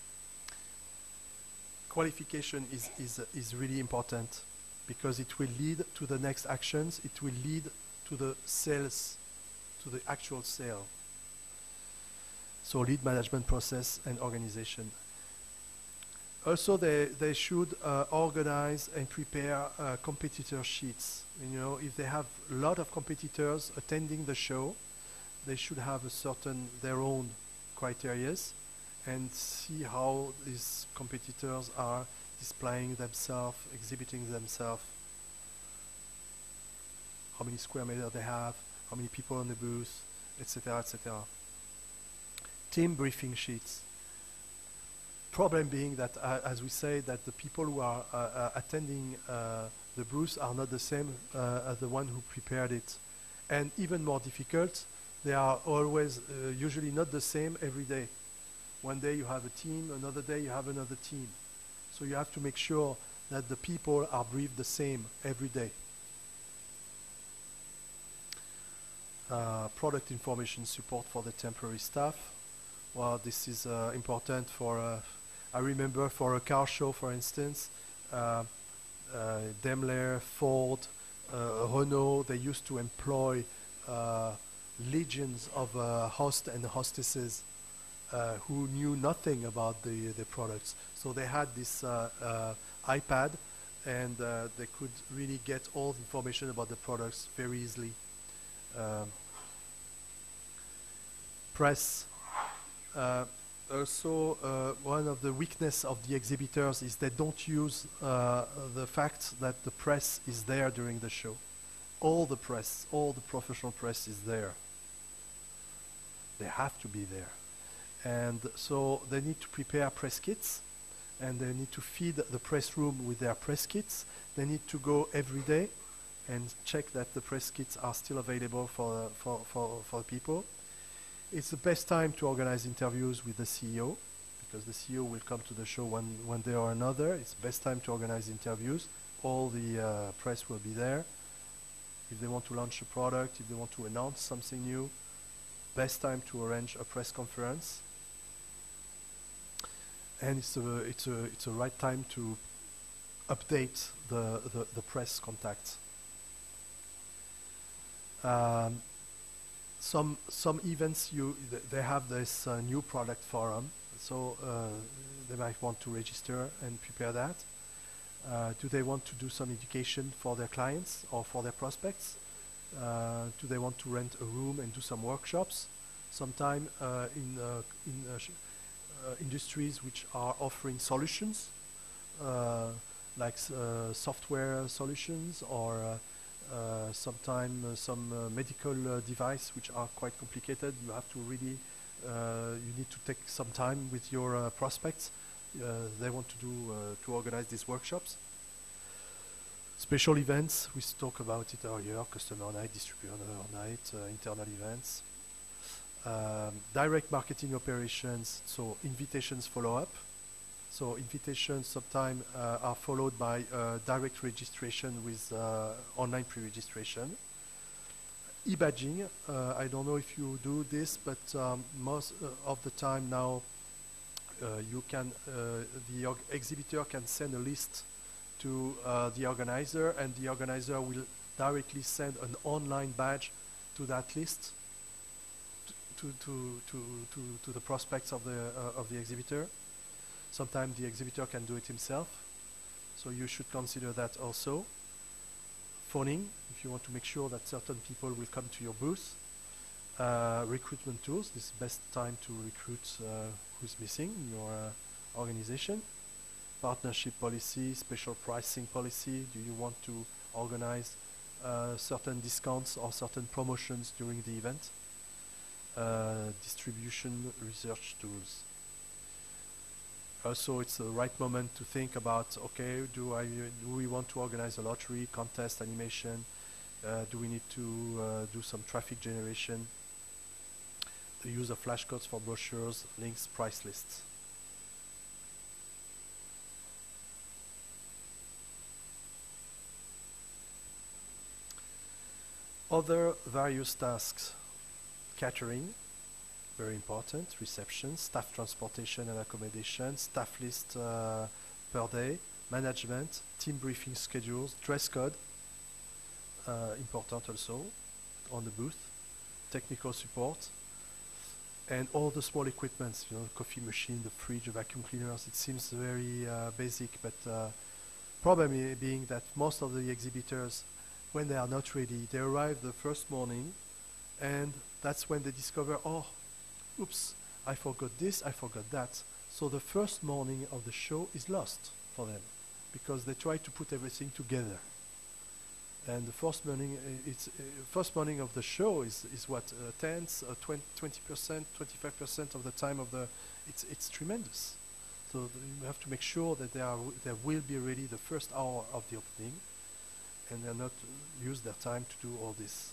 qualification is is uh, is really important because it will lead to the next actions. It will lead to the sales, to the actual sale. So lead management process and organization. Also, they, they should uh, organize and prepare uh, competitor sheets. You know, if they have a lot of competitors attending the show, they should have a certain, their own criterias and see how these competitors are displaying themselves, exhibiting themselves, how many square meters they have, how many people on the booth, et cetera, et cetera. Team briefing sheets. Problem being that, uh, as we say, that the people who are uh, uh, attending uh, the booth are not the same uh, as the one who prepared it. And even more difficult, they are always uh, usually not the same every day. One day you have a team, another day you have another team. So you have to make sure that the people are briefed the same every day. Uh, product information support for the temporary staff. Well, this is uh, important for, uh, I remember for a car show, for instance, uh, uh, Daimler, Ford, uh, Renault, they used to employ uh, legions of uh, hosts and hostesses uh, who knew nothing about the, the products. So they had this uh, uh, iPad, and uh, they could really get all the information about the products very easily. Um, press. Uh, also, uh, one of the weakness of the exhibitors is they don't use uh, the fact that the press is there during the show. All the press, all the professional press is there. They have to be there. And so they need to prepare press kits, and they need to feed the press room with their press kits. They need to go every day and check that the press kits are still available for, uh, for, for, for people. It's the best time to organize interviews with the C E O, because the C E O will come to the show one, one day or another. It's the best time to organize interviews. All the uh, press will be there. If they want to launch a product, if they want to announce something new, best time to arrange a press conference. And it's a, it's a, it's a right time to update the, the, the press contacts. Um, some some events you th they have this uh, new product forum, so uh, they might want to register and prepare that. Uh, do they want to do some education for their clients or for their prospects? Uh, do they want to rent a room and do some workshops? Sometime uh, in uh, in uh, sh uh, industries which are offering solutions, uh, like uh, software solutions, or uh, uh, sometime uh, some uh, medical uh, device which are quite complicated. You have to really, uh, you need to take some time with your uh, prospects. Uh, they want to do uh, to organize these workshops. Special events, we spoke about it earlier: customer night, distributor night, uh, internal events. Um, direct marketing operations, so invitations follow-up. So invitations sometimes uh, are followed by uh, direct registration with uh, online pre-registration. E-badging, uh, I don't know if you do this, but um, most uh, of the time now uh, you can, uh, the exhibitor can send a list to uh, the organizer, and the organizer will directly send an online badge to that list to, to, to, to, to the prospects of the, uh, of the exhibitor. Sometimes the exhibitor can do it himself, so you should consider that also. Phoning, if you want to make sure that certain people will come to your booth. Uh, recruitment tools, this is the best time to recruit uh, who's missing in your uh, organization. Partnership policy, special pricing policy. Do you want to organize uh, certain discounts or certain promotions during the event? Uh, distribution research tools. Also, it's the right moment to think about, okay, do I do we want to organize a lottery, contest, animation? Uh, do we need to uh, do some traffic generation? The use of flashcards for brochures, links, price lists. Other various tasks: catering, very important, reception, staff transportation and accommodation, staff list uh, per day, management, team briefing schedules, dress code, uh, important also on the booth, technical support, and all the small equipments, you know, the coffee machine, the fridge, the vacuum cleaners. It seems very uh, basic, but uh, problem I being that most of the exhibitors, when they are not ready, they arrive the first morning, and that's when they discover, oh, oops, I forgot this, I forgot that. So the first morning of the show is lost for them, because they try to put everything together. And the first morning, uh, it's uh, first morning of the show is is what uh, tenths, uh, twenty percent, twenty-five percent of the time of the. It's it's tremendous. So th you have to make sure that they are w they will be ready the first hour of the opening, and they're not uh, use their time to do all this.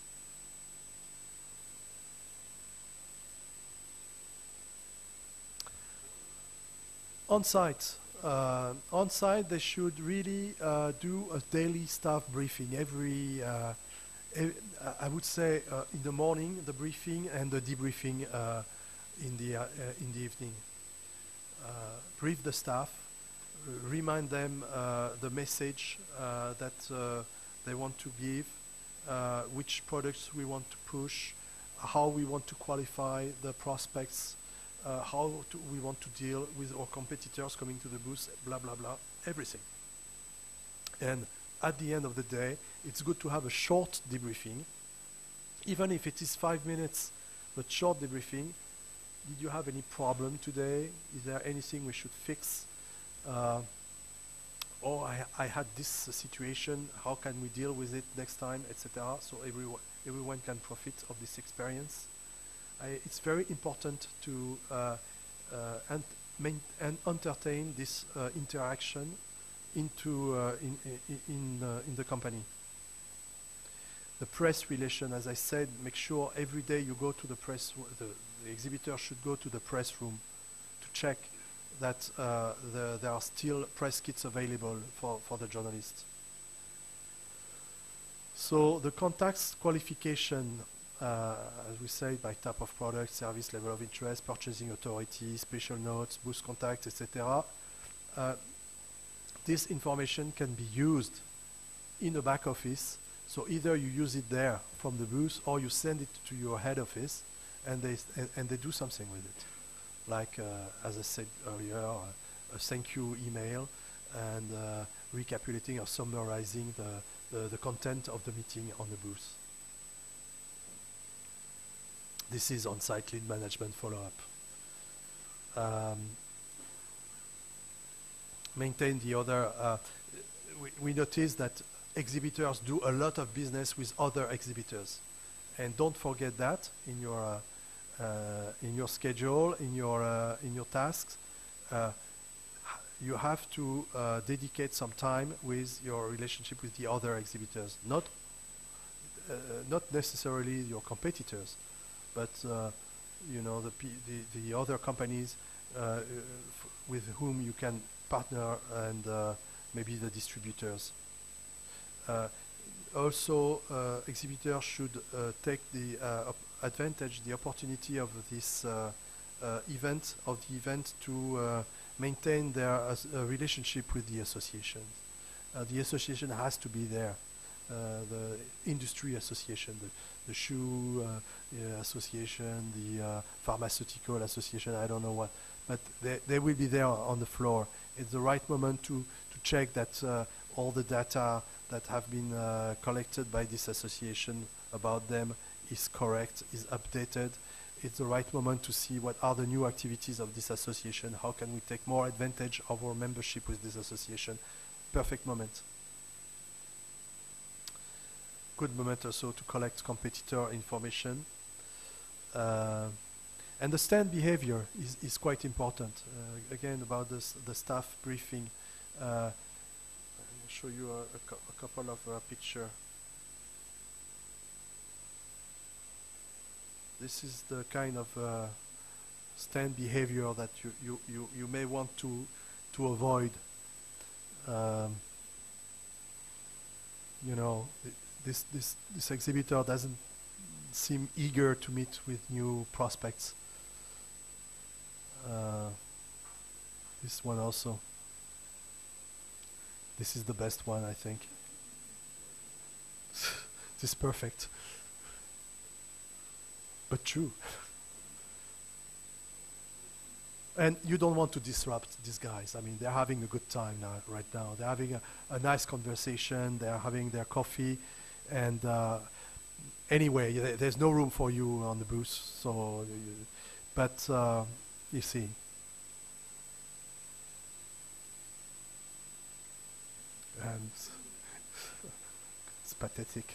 On site. Uh, on site, they should really uh, do a daily staff briefing every, uh, ev I would say, uh, in the morning, the briefing, and the debriefing uh, in the uh, uh, in the evening. Uh, brief the staff, remind them uh, the message uh, that uh, they want to give, uh, which products we want to push, how we want to qualify the prospects. Uh, how to we want to deal with our competitors coming to the booth, blah, blah, blah, everything. And at the end of the day, it's good to have a short debriefing, even if it is five minutes, but short debriefing. Did you have any problem today? Is there anything we should fix? Uh, or I, I had this uh, situation, how can we deal with it next time, et cetera. So everyone, everyone can profit of this experience. I, it's very important to uh, uh, and, main and entertain this uh, interaction into uh, in in in, uh, in the company. The press relation, as I said, make sure every day you go to the press. The, the exhibitor should go to the press room to check that uh, the, there are still press kits available for for the journalists. So the contacts qualification. Uh, as we say, by type of product, service, level of interest, purchasing authority, special notes, booth contact, et cetera. Uh, this information can be used in the back office. So either you use it there from the booth, or you send it to your head office, and they and, and they do something with it. Like uh, as I said earlier, uh, a thank you email, and uh, recapitulating or summarizing the, the the content of the meeting on the booth. This is on-site lead management follow-up. Um, maintain the other, uh, we, we notice that exhibitors do a lot of business with other exhibitors. And don't forget that in your, uh, uh, in your schedule, in your, uh, in your tasks. Uh, you have to uh, dedicate some time with your relationship with the other exhibitors, not, uh, not necessarily your competitors, but uh, you know the, p the the other companies uh, f with whom you can partner, and uh, maybe the distributors. Uh, also, uh, exhibitors should uh, take the uh, advantage, the opportunity of this uh, uh, event, of the event to uh, maintain their uh, relationship with the association. Uh, the association has to be there. Uh, the industry association, the, the shoe uh, yeah, association, the uh, pharmaceutical association, I don't know what, but they, they will be there on the floor. It's the right moment to, to check that uh, all the data that have been uh, collected by this association about them is correct, is updated. It's the right moment to see what are the new activities of this association, how can we take more advantage of our membership with this association. Perfect moment. Good moment also to collect competitor information. Uh, And the stand behavior is, is quite important. Uh, again, about this, the staff briefing. Uh, I'll show you a, a, cou a couple of uh, picture. This is the kind of uh, stand behavior that you, you, you, you may want to, to avoid. Um, you know, th this, this, this exhibitor doesn't seem eager to meet with new prospects. Uh, this one also. This is the best one, I think. This is perfect. But true. And you don't want to disrupt these guys. I mean, they're having a good time now, right now. They're having a, a nice conversation. They're having their coffee. And uh, anyway, th there's no room for you on the booth. So, uh, but uh, you see. And it's pathetic.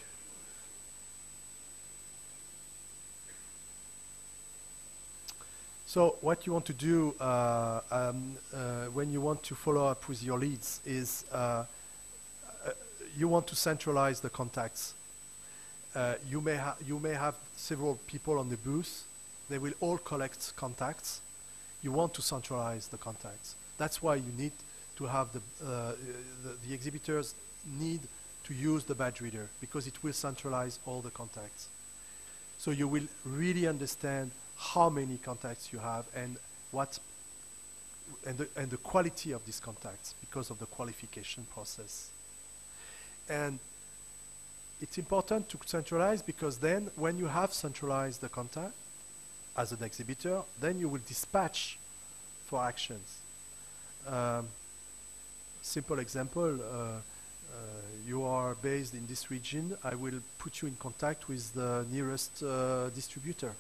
So what you want to do uh, um, uh, when you want to follow up with your leads is uh, uh, you want to centralize the contacts. Uh, you may ha you may have several people on the booth. They will all collect contacts. You want to centralize the contacts. That's why you need to have the, uh, the, the exhibitors need to use the badge reader, because it will centralize all the contacts. So you will really understand how many contacts you have and what and the, and the quality of these contacts because of the qualification process. And it's important to centralize, because then when you have centralized the contact as an exhibitor, then you will dispatch for actions. Um, simple example, uh, uh, you are based in this region, I will put you in contact with the nearest uh, distributor.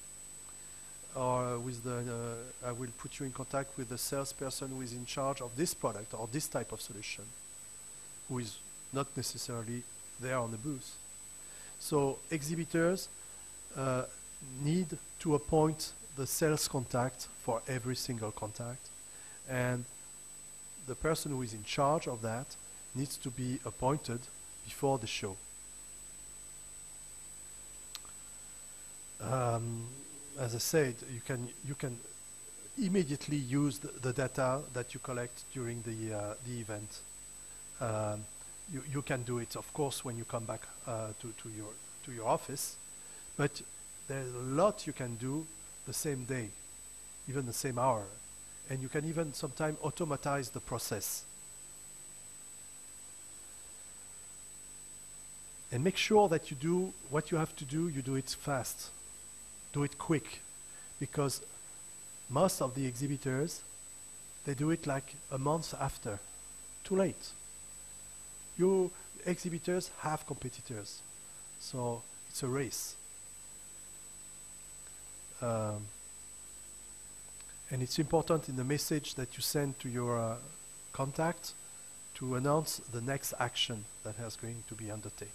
Or with the, uh, I will put you in contact with the salesperson who is in charge of this product or this type of solution, who is not necessarily there on the booth. So exhibitors uh, need to appoint the sales contact for every single contact, and the person who is in charge of that needs to be appointed before the show. Um, as I said, you can you can immediately use the, the data that you collect during the uh, the event. Um, you you can do it, of course, when you come back uh, to to your to your office, but there's a lot you can do the same day, even the same hour, and you can even sometimes automatize the process. And make sure that you do what you have to do, you do it fast. Do it quick, because most of the exhibitors, they do it like a month after. Too late. You exhibitors have competitors, so it's a race. Um, and it's important in the message that you send to your uh, contact to announce the next action that is going to be undertaken.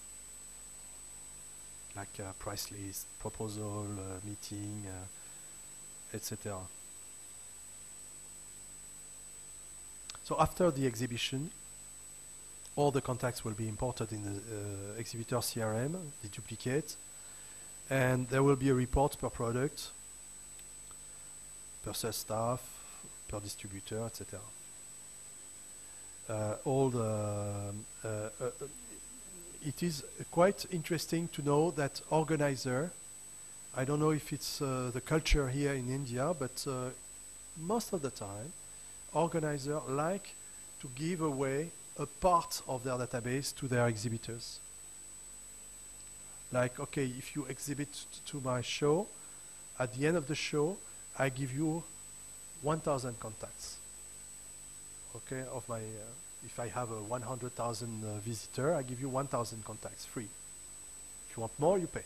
Like uh, price list, proposal, uh, meeting, uh, et cetera. So after the exhibition, all the contacts will be imported in the uh, exhibitor C R M, the duplicate, and there will be a report per product, per sales staff, per distributor, et cetera. Uh, all the um, uh, uh, it is uh, quite interesting to know that organizer, I don't know if it's uh, the culture here in India, but uh, most of the time, organizers like to give away a part of their database to their exhibitors. Like, okay, if you exhibit to my show, at the end of the show, I give you one thousand contacts, okay, of my, uh, if I have a one hundred thousand uh, visitor, I give you one thousand contacts free. If you want more, you pay.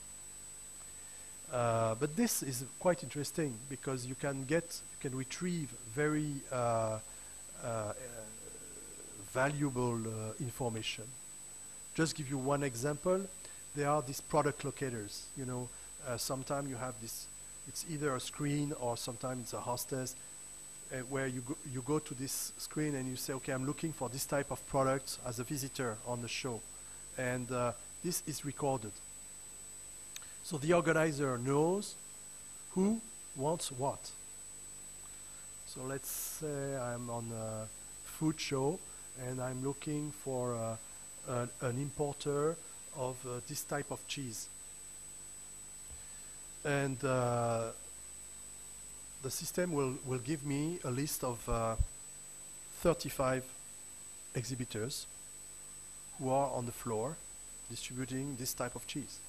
Uh, but this is quite interesting, because you can get, you can retrieve very uh, uh, uh, valuable uh, information. Just give you one example. There are these product locators. You know, uh, sometimes you have this It's either a screen or sometimes it's a hostess uh, where you go, you go to this screen and you say, okay, I'm looking for this type of product as a visitor on the show. And uh, this is recorded. So the organizer knows who wants what. So let's say I'm on a food show and I'm looking for uh, an, an importer of uh, this type of cheese. And uh, the system will, will give me a list of uh, thirty-five exhibitors who are on the floor distributing this type of cheese.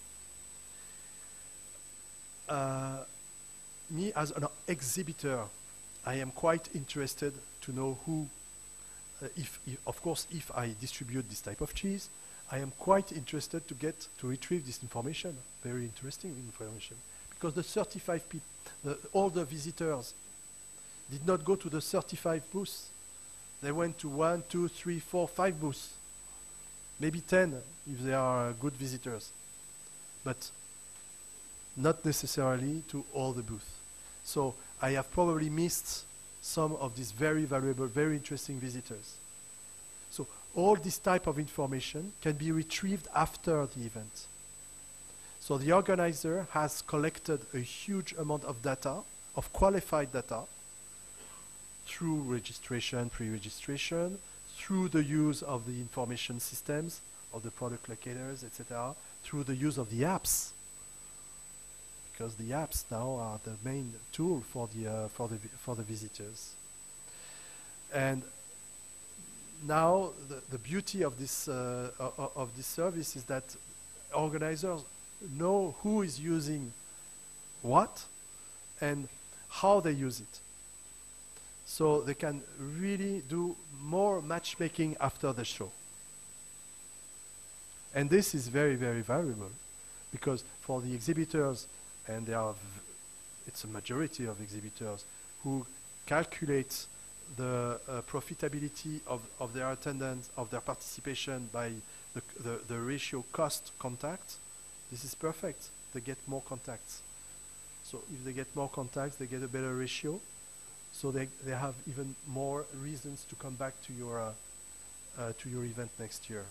Uh, me as an exhibitor, I am quite interested to know who, uh, if, if, of course, if I distribute this type of cheese, I am quite interested to get, to retrieve this information, very interesting information. Because the thirty-five people, the, all the visitors did not go to the thirty-five booths. They went to one, two, three, four, five booths. Maybe ten if they are uh, good visitors. But not necessarily to all the booths. So I have probably missed some of these very valuable, very interesting visitors. So all this type of information can be retrieved after the event. So the organizer has collected a huge amount of data, of qualified data, through registration, pre-registration, through the use of the information systems, of the product locators, et cetera, through the use of the apps, because the apps now are the main tool for the uh, for the vi for the visitors. And now the, the beauty of this uh, of, of this service is that organizers know who is using what and how they use it. So they can really do more matchmaking after the show. And this is very, very valuable because for the exhibitors, and they are, v it's a majority of exhibitors who calculate the uh, profitability of, of their attendance, of their participation by the, the, the ratio cost contact. This is perfect. They get more contacts. So if they get more contacts, they get a better ratio. So they, they have even more reasons to come back to your, uh, uh, to your event next year.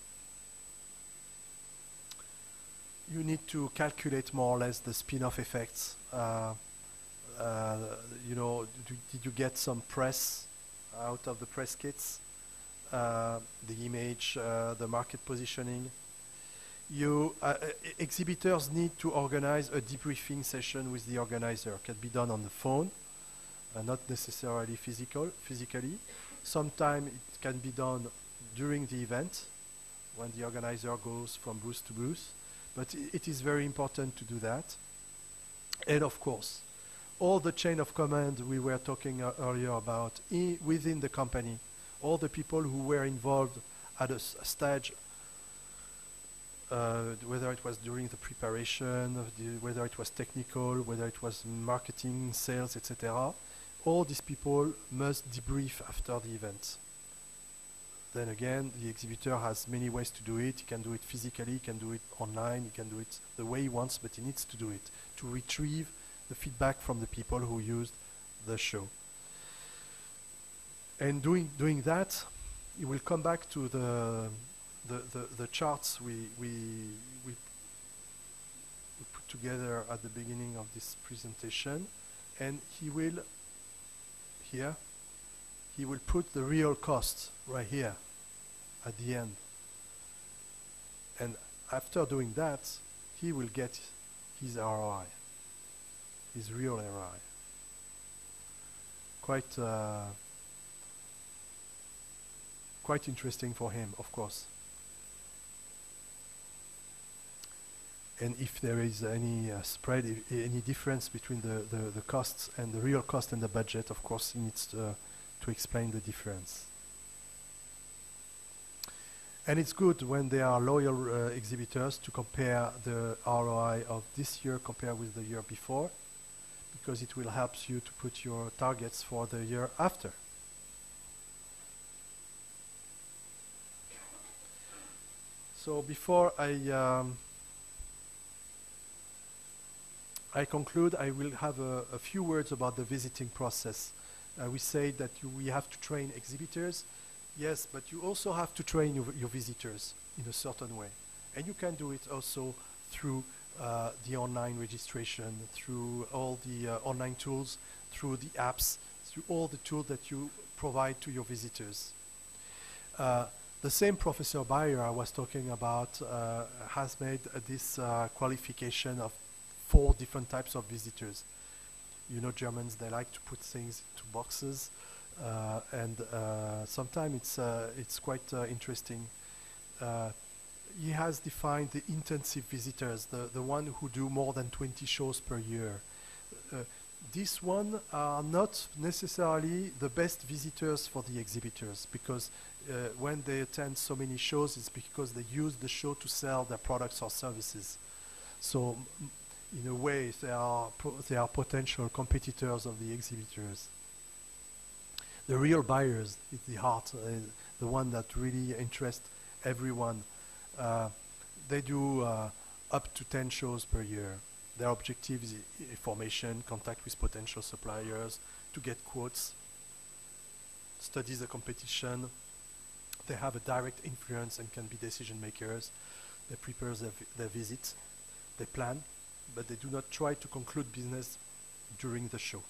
You need to calculate more or less the spin-off effects. Uh, uh, you know, d did you get some press out of the press kits? Uh, the image, uh, the market positioning. You uh, e exhibitors need to organize a debriefing session with the organizer. It can be done on the phone, uh, not necessarily physical, physically. Sometimes it can be done during the event when the organizer goes from booth to booth. But it is very important to do that. And of course, all the chain of command we were talking uh, earlier about I within the company, all the people who were involved at a, s a stage, uh, whether it was during the preparation, of the, whether it was technical, whether it was marketing, sales, et cetera, all these people must debrief after the event. Then again, the exhibitor has many ways to do it. He can do it physically, he can do it online, he can do it the way he wants, but he needs to do it to retrieve the feedback from the people who used the show. And doing doing that, he will come back to the the, the, the charts we, we, we, we put together at the beginning of this presentation, and he will, here, he will put the real cost right here at the end. And after doing that, he will get his R O I, his real R O I. Quite, uh, quite interesting for him, of course. And if there is any uh, spread, if any difference between the, the, the costs and the real cost and the budget, of course, he needs to, uh, to explain the difference. And it's good when there are loyal uh, exhibitors to compare the R O I of this year compared with the year before, because it will help you to put your targets for the year after. So before I um, I conclude, I will have a, a few words about the visiting process. Uh, we say that you, we have to train exhibitors. Yes, but you also have to train your, your visitors in a certain way. And you can do it also through uh, the online registration, through all the uh, online tools, through the apps, through all the tools that you provide to your visitors. Uh, the same Professor Bayer I was talking about uh, has made uh, this uh, qualification of four different types of visitors. You know, Germans, they like to put things into boxes, uh, and uh, sometimes it's, uh, it's quite uh, interesting. Uh, he has defined the intensive visitors, the, the one who do more than twenty shows per year. Uh, these ones are not necessarily the best visitors for the exhibitors, because uh, when they attend so many shows, it's because they use the show to sell their products or services. So, m in a way, they are, they are potential competitors of the exhibitors. The real buyers is the heart, uh, the one that really interests everyone. Uh, they do uh, up to ten shows per year. Their objective is information, contact with potential suppliers, to get quotes, study the competition. They have a direct influence and can be decision makers. They prepare their, vi their visit. They plan, but they do not try to conclude business during the show.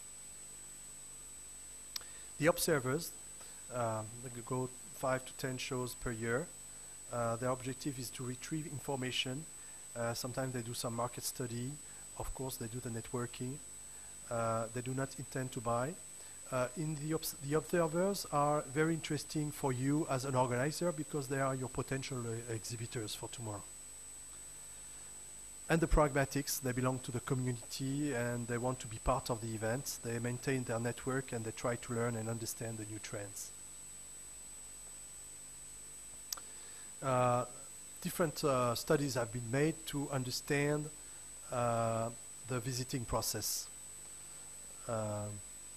The observers um, they go five to ten shows per year. Uh, their objective is to retrieve information. Uh, sometimes they do some market study. Of course, they do the networking. Uh, they do not intend to buy. Uh, in the, obs the observers are very interesting for you as an organizer, because they are your potential uh, exhibitors for tomorrow. And the pragmatics, they belong to the community and they want to be part of the event. They maintain their network and they try to learn and understand the new trends. Uh, different uh, studies have been made to understand uh, the visiting process. Um,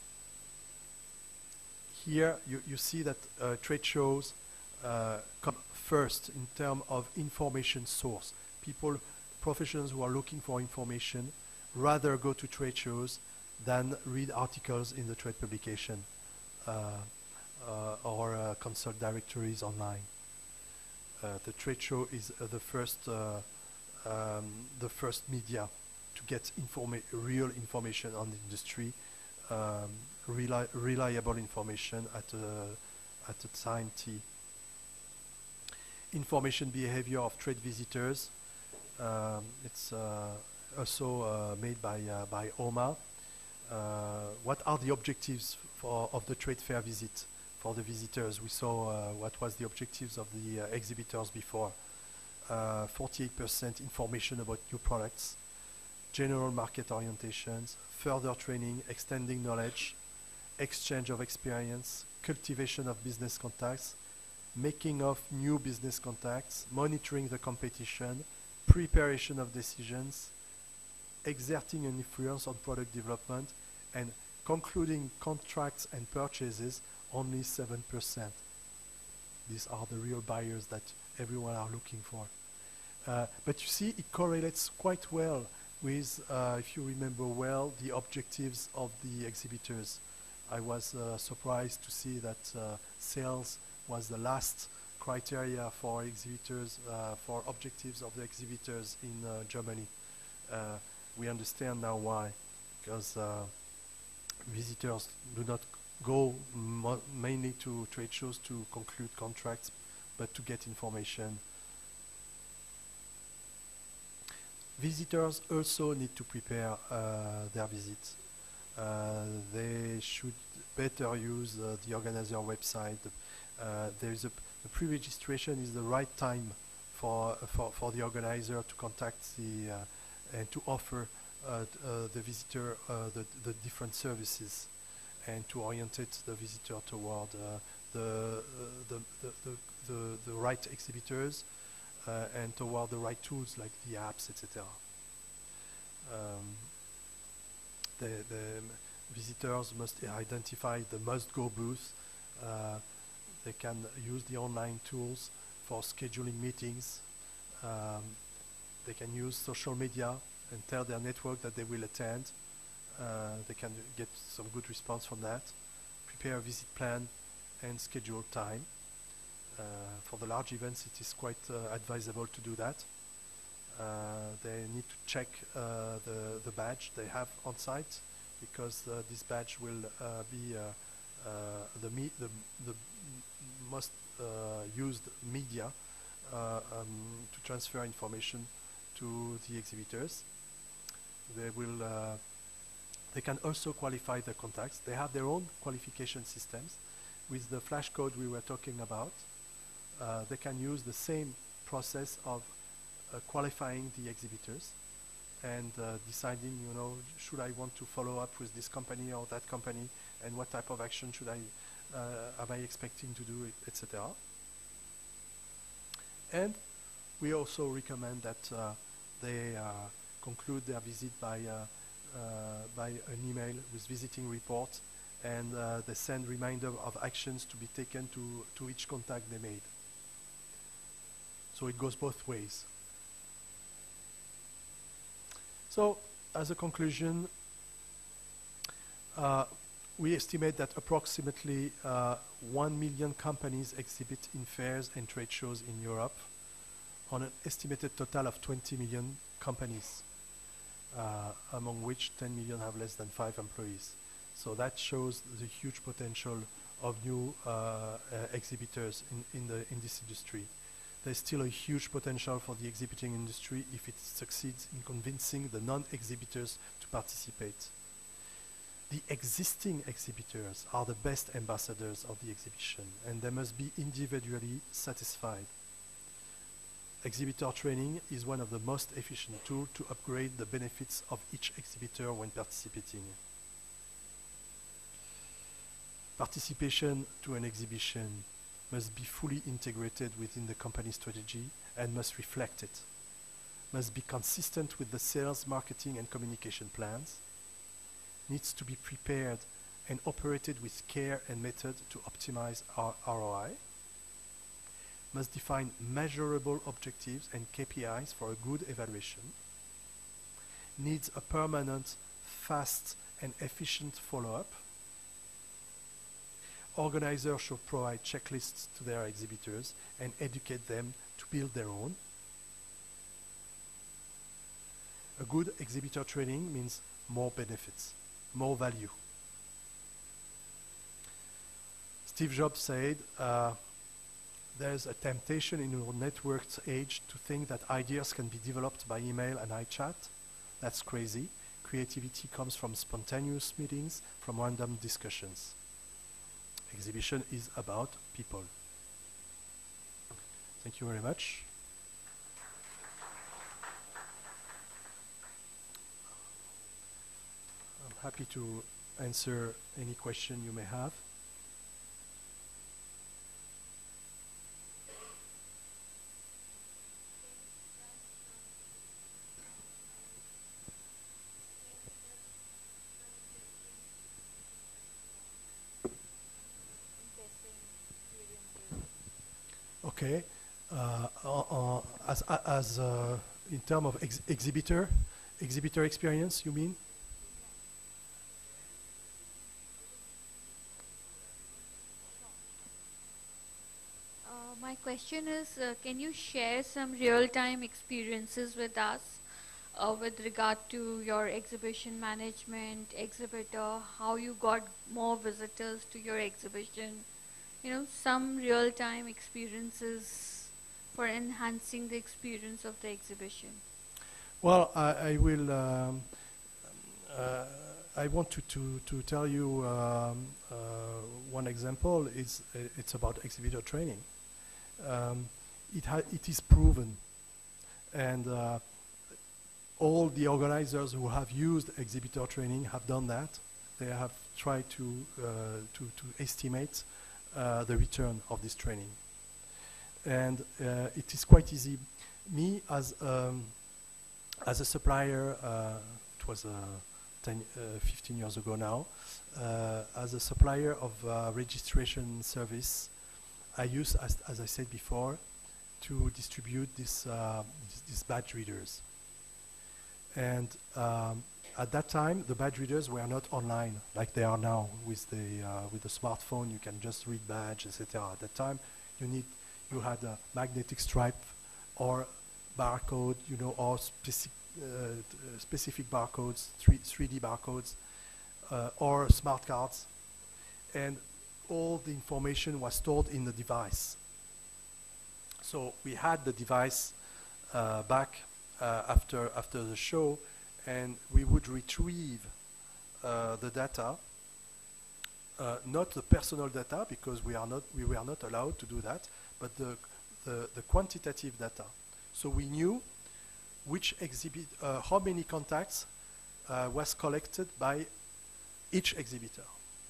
here you, you see that uh, trade shows uh, come first in terms of information source. People Professionals who are looking for information rather go to trade shows than read articles in the trade publication uh, uh, or uh, consult directories online. Uh, the trade show is uh, the first uh, um, the first media to get informa real information on the industry, um, reli reliable information at a, at a time T. Information behavior of trade visitors. Um, it's uh, also uh, made by uh, by O M A. Uh, what are the objectives for of the trade fair visit for the visitors? We saw uh, what was the objectives of the uh, exhibitors before. forty-eight percent uh, information about new products, general market orientations, further training, extending knowledge, exchange of experience, cultivation of business contacts, making of new business contacts, monitoring the competition, preparation of decisions, exerting an influence on product development, and concluding contracts and purchases, only seven percent. These are the real buyers that everyone are looking for. Uh, but you see, it correlates quite well with, uh, if you remember well, the objectives of the exhibitors. I was uh, surprised to see that uh, sales was the last criteria for exhibitors, uh, for objectives of the exhibitors in uh, Germany. Uh, we understand now why, because uh, visitors do not go mo mainly to trade shows to conclude contracts, but to get information. Visitors also need to prepare uh, their visits. Uh, they should better use uh, the organizer website. Uh, there is a The pre-registration is the right time for, uh, for, for the organizer to contact the uh, and to offer uh, uh, the visitor uh, the, the different services and to orientate the visitor toward uh, the, uh, the, the, the, the, the right exhibitors uh, and toward the right tools like the apps, et cetera. Um, the, the visitors must identify the must-go booth. Uh, They can use the online tools for scheduling meetings. Um, they can use social media and tell their network that they will attend. Uh, they can get some good response from that. Prepare a visit plan and schedule time. Uh, for the large events, it is quite uh, advisable to do that. Uh, they need to check uh, the, the badge they have on site, because uh, this badge will uh, be uh, uh, the, me the, the most uh, used media uh, um, to transfer information to the exhibitors. They will uh, they can also qualify their contacts. They have their own qualification systems. With the flash code we were talking about, uh, they can use the same process of uh, qualifying the exhibitors and uh, deciding, you know, should I want to follow up with this company or that company, and what type of action should I, uh, am I expecting to do, et cetera. And we also recommend that uh, they uh, conclude their visit by, uh, uh, by an email with visiting report, and uh, they send reminder of actions to be taken to, to each contact they made. So it goes both ways. So, as a conclusion, uh, we estimate that approximately uh, one million companies exhibit in fairs and trade shows in Europe, on an estimated total of twenty million companies, uh, among which ten million have less than five employees. So that shows the huge potential of new uh, uh, exhibitors in, in, the, in this industry. There's still a huge potential for the exhibiting industry if it succeeds in convincing the non-exhibitors to participate. The existing exhibitors are the best ambassadors of the exhibition, and they must be individually satisfied. Exhibitor training is one of the most efficient tools to upgrade the benefits of each exhibitor when participating. Participation to an exhibition must be fully integrated within the company strategy and must reflect it. Must be consistent with the sales, marketing, and communication plans. Needs to be prepared and operated with care and method to optimize our R O I. Must define measurable objectives and K P Is for a good evaluation. Needs a permanent, fast, and efficient follow-up. Organizers should provide checklists to their exhibitors and educate them to build their own. A good exhibitor training means more benefits, more value. Steve Jobs said, uh, there's a temptation in our networked age to think that ideas can be developed by email and iChat. That's crazy. Creativity comes from spontaneous meetings, from random discussions. Exhibition is about people. Thank you very much. I'm happy to answer any question you may have. Okay, uh, uh, uh, as, uh, as uh, in terms of ex exhibitor, exhibitor experience, you mean? Uh, my question is, uh, can you share some real-time experiences with us uh, with regard to your exhibition management, exhibitor, how you got more visitors to your exhibition? You know, some real-time experiences for enhancing the experience of the exhibition. Well, I, I will. Um, uh, I want to, to, to tell you um, uh, one example. Is uh, it's about exhibitor training. Um, it ha it is proven, and uh, all the organizers who have used exhibitor training have done that. They have tried to uh, to to estimate Uh, the return of this training. And uh, it is quite easy. Me, as, um, as a supplier, uh, it was uh, ten, uh, fifteen years ago now, uh, as a supplier of uh, registration service, I use, as, as I said before, to distribute this, uh, this, these badge readers. And um, at that time, the badge readers were not online like they are now. With the uh, with the smartphone, you can just read badge, et cetera. At that time, you need you had a magnetic stripe or barcode, you know, or speci uh, uh, specific barcodes, three, 3D barcodes, uh, or smart cards, and all the information was stored in the device. So we had the device uh, back uh, after after the show, and we would retrieve uh, the data, uh, not the personal data, because we are not we were not allowed to do that, but the the, the quantitative data. So we knew which exhibit, uh, how many contacts uh, was collected by each exhibitor.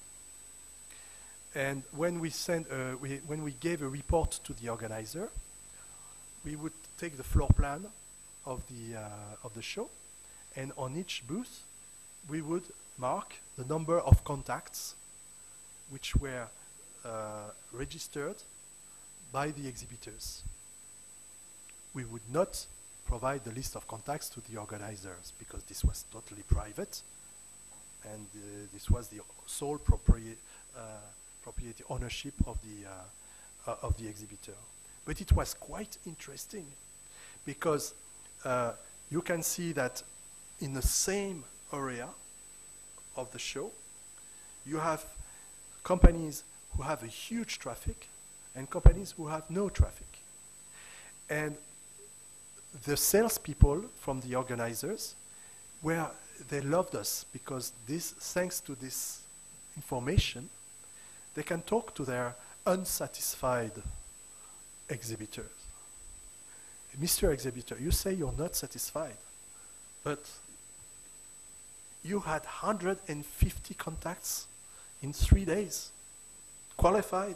And when we send, uh, we, when we gave a report to the organizer, we would take the floor plan of the uh, of the show, and on each booth, we would mark the number of contacts which were uh, registered by the exhibitors. We would not provide the list of contacts to the organizers because this was totally private, and uh, this was the sole proprie uh, propriety ownership of the uh, uh, of the exhibitor. But it was quite interesting because uh, you can see that in the same area of the show, you have companies who have a huge traffic and companies who have no traffic. And the salespeople from the organizers, where they loved us because this, thanks to this information, they can talk to their unsatisfied exhibitors. Mister Exhibitor, you say you're not satisfied, but you had one hundred fifty contacts in three days, qualified.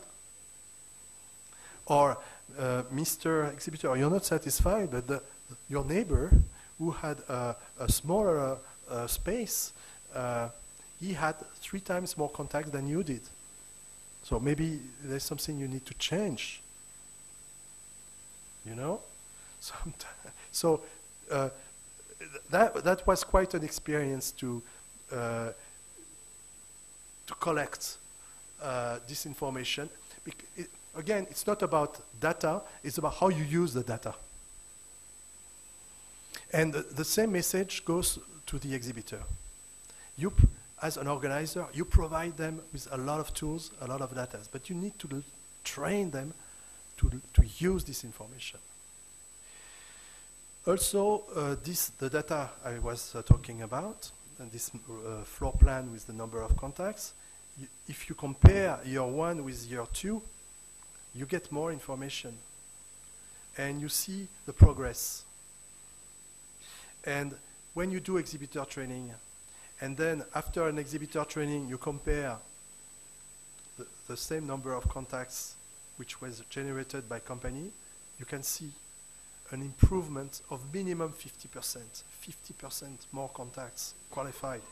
Or, uh, Mister Exhibitor, you're not satisfied, but the, your neighbor who had uh, a smaller uh, space, uh, he had three times more contacts than you did. So maybe there's something you need to change. You know? So uh, that, that was quite an experience to, uh, to collect uh, this information. Bec it, Again, it's not about data, it's about how you use the data. And the, the same message goes to the exhibitor. You, p as an organizer, you provide them with a lot of tools, a lot of data, but you need to train them to, to use this information. Also, uh, this, the data I was uh, talking about, and this uh, floor plan with the number of contacts, y if you compare year one with year two, you get more information and you see the progress. And when you do exhibitor training, and then after an exhibitor training you compare the, the same number of contacts which was generated by company, you can see an improvement of minimum fifty percent, fifty percent more contacts qualified.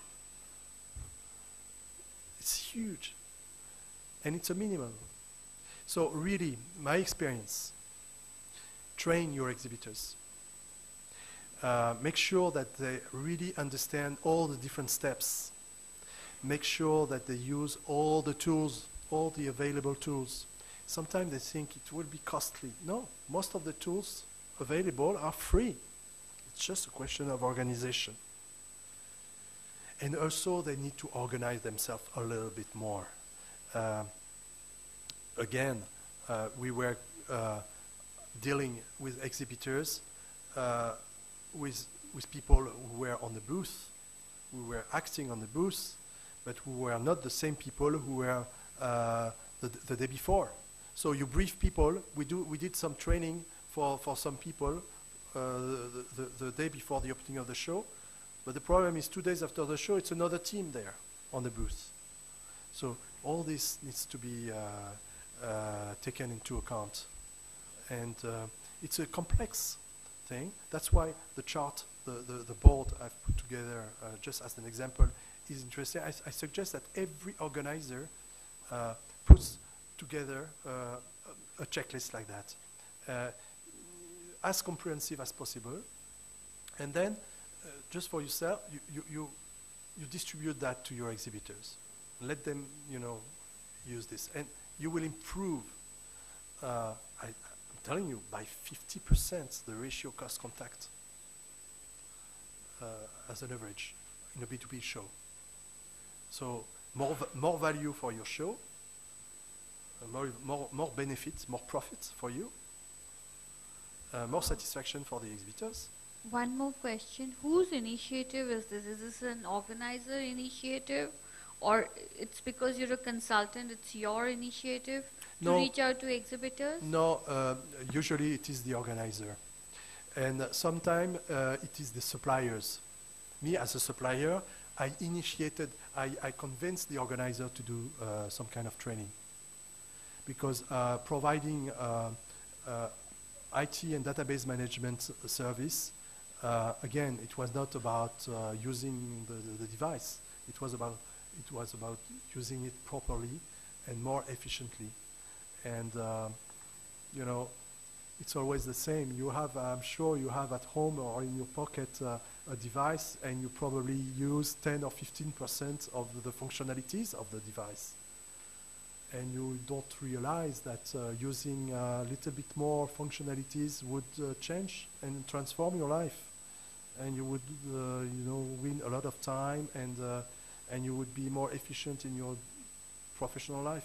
It's huge, and it's a minimum. So really, my experience, train your exhibitors. Uh, make sure that they really understand all the different steps. Make sure that they use all the tools, all the available tools. Sometimes they think it will be costly. No, most of the tools available are free. It's just a question of organization. And also they need to organize themselves a little bit more. Uh, Again, uh, we were uh, dealing with exhibitors, uh, with, with people who were on the booth, who were acting on the booth, but who were not the same people who were uh, the, the day before. So you brief people. We, do, we did some training for, for some people uh, the, the, the day before the opening of the show, but the problem is two days after the show, it's another team there on the booth. So all this needs to be uh, Uh, taken into account, and uh, it's a complex thing. That's why the chart, the, the, the board I've put together uh, just as an example is interesting. I, I suggest that every organizer uh, puts together uh, a, a checklist like that, uh, as comprehensive as possible, and then just for yourself, you, you, you, you distribute that to your exhibitors. Let them, you know, use this. And you will improve, uh, I, I'm telling you, by fifty percent the ratio cost contact uh, as an average in a B two B show. So more, va more value for your show, uh, more, more, more benefits, more profits for you, uh, more satisfaction for the exhibitors. One more question. Whose initiative is this? Is this an organizer initiative? Or it's because you're a consultant, it's your initiative to No. reach out to exhibitors? No, uh, usually it is the organizer. And uh, sometimes uh, it is the suppliers. Me as a supplier, I initiated, I, I convinced the organizer to do uh, some kind of training. Because uh, providing uh, uh, I T and database management service, uh, again, it was not about uh, using the, the, the device. It was about, it was about using it properly and more efficiently. And, uh, you know, it's always the same. You have, I'm sure you have at home or in your pocket uh, a device, and you probably use ten or fifteen percent of the functionalities of the device. And you don't realize that uh, using a little bit more functionalities would uh, change and transform your life. And you would, uh, you know, win a lot of time, and, uh, and you would be more efficient in your professional life.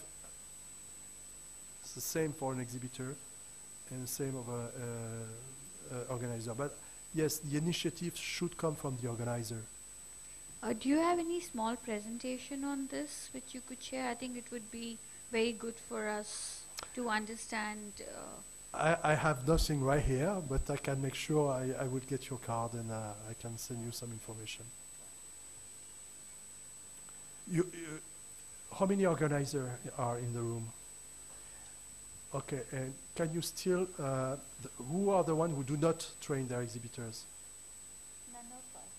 It's the same for an exhibitor and the same of an uh, uh, organizer. But yes, the initiative should come from the organizer. Uh, do you have any small presentation on this which you could share? I think it would be very good for us to understand. Uh, I, I have nothing right here, but I can make sure I, I will get your card, and uh, I can send you some information. You, you, how many organizers are in the room? Okay, and can you still, uh, th who are the ones who do not train their exhibitors? None of us.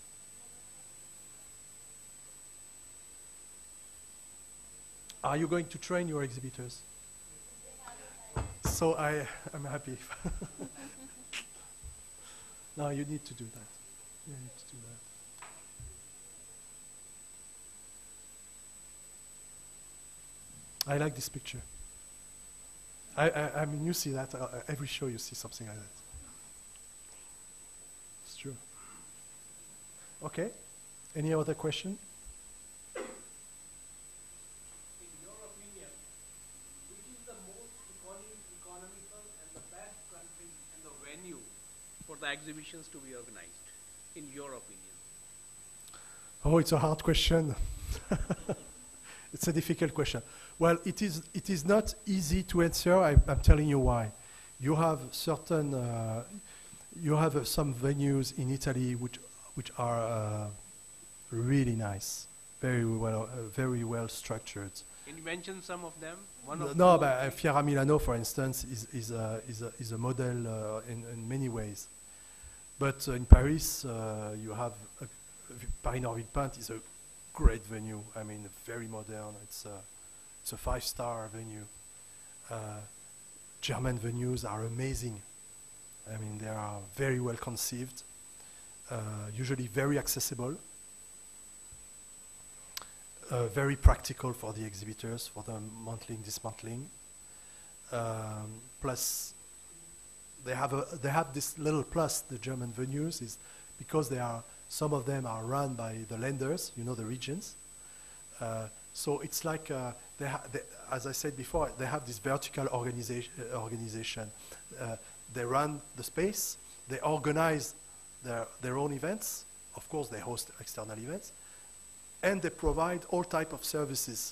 Are you going to train your exhibitors? So I, I'm happy. No, you need to do that. You need to do that. I like this picture. I, I, I mean, you see that uh, every show. You see something like that. It's true. Okay. Any other question? For the exhibitions to be organized, in your opinion? Oh, it's a hard question. It's a difficult question. Well, it is, it is not easy to answer. I, I'm telling you why. You have certain, uh, you have uh, some venues in Italy which, which are uh, really nice, very well, uh, very well structured. Can you mention some of them? One No, of no but uh, Fiera Milano, for instance, is, is, a, is, a, is a model uh, in, in many ways. But uh, in Paris, uh, you have a, Paris Nord Villepinte is a great venue. I mean, very modern. It's a, it's a five-star venue. Uh, German venues are amazing. I mean, they are very well conceived, uh, usually very accessible, uh, very practical for the exhibitors, for the mantling, dismantling. Um, plus, they have a, they have this little plus. The German venues is because they are, some of them are run by the lenders, you know, the regions. Uh, so it's like uh, they, ha they, as I said before, they have this vertical organization. Uh, organization. Uh, they run the space. They organize their their own events. Of course, they host external events, and they provide all type of services.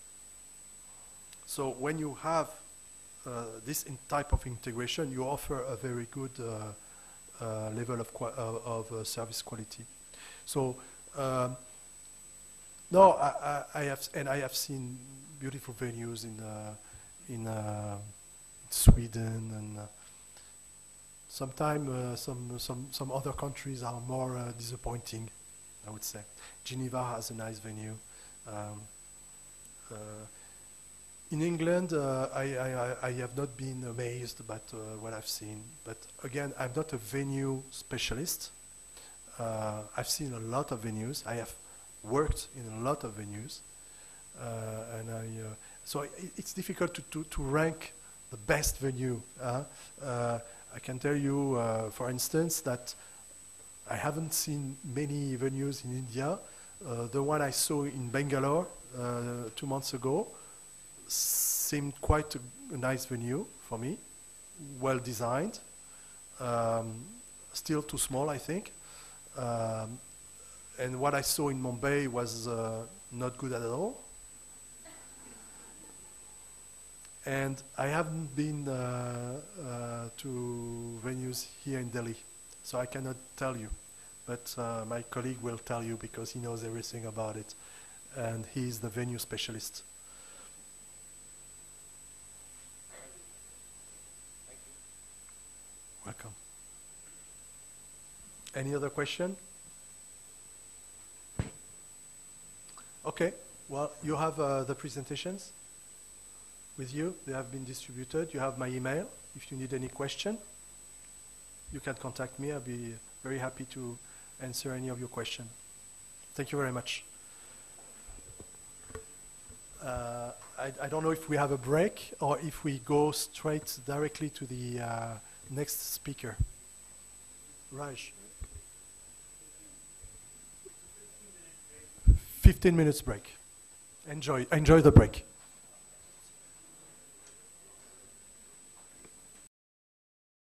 So when you have uh, this in type of integration, you offer a very good uh, uh, level of, qua uh, of uh, service quality. So um, no, I, I, I have, and I have seen beautiful venues in uh, in uh, Sweden, and uh, sometimes uh, some some some other countries are more uh, disappointing, I would say. Geneva has a nice venue. Um, uh, in England, uh, I, I, I have not been amazed by uh, what I've seen. But again, I'm not a venue specialist. Uh, I've seen a lot of venues. I have worked in a lot of venues, uh, and I, uh, so I, it's difficult to, to, to rank the best venue. Uh, uh, I can tell you, uh, for instance, that I haven't seen many venues in India. Uh, the one I saw in Bangalore uh, two months ago seemed quite a, a nice venue for me, well designed, um, still too small, I think. Um, and what I saw in Mumbai was uh, not good at all. And I haven't been uh, uh, to venues here in Delhi, so I cannot tell you. But uh, my colleague will tell you because he knows everything about it, and he's the venue specialist. Welcome. Any other question? Okay, well, you have uh, the presentations with you. They have been distributed. You have my email. If you need any question, you can contact me. I'll be very happy to answer any of your questions. Thank you very much. Uh, I, I don't know if we have a break or if we go straight directly to the uh, next speaker. Raj. fifteen minutes break. Enjoy, enjoy the break.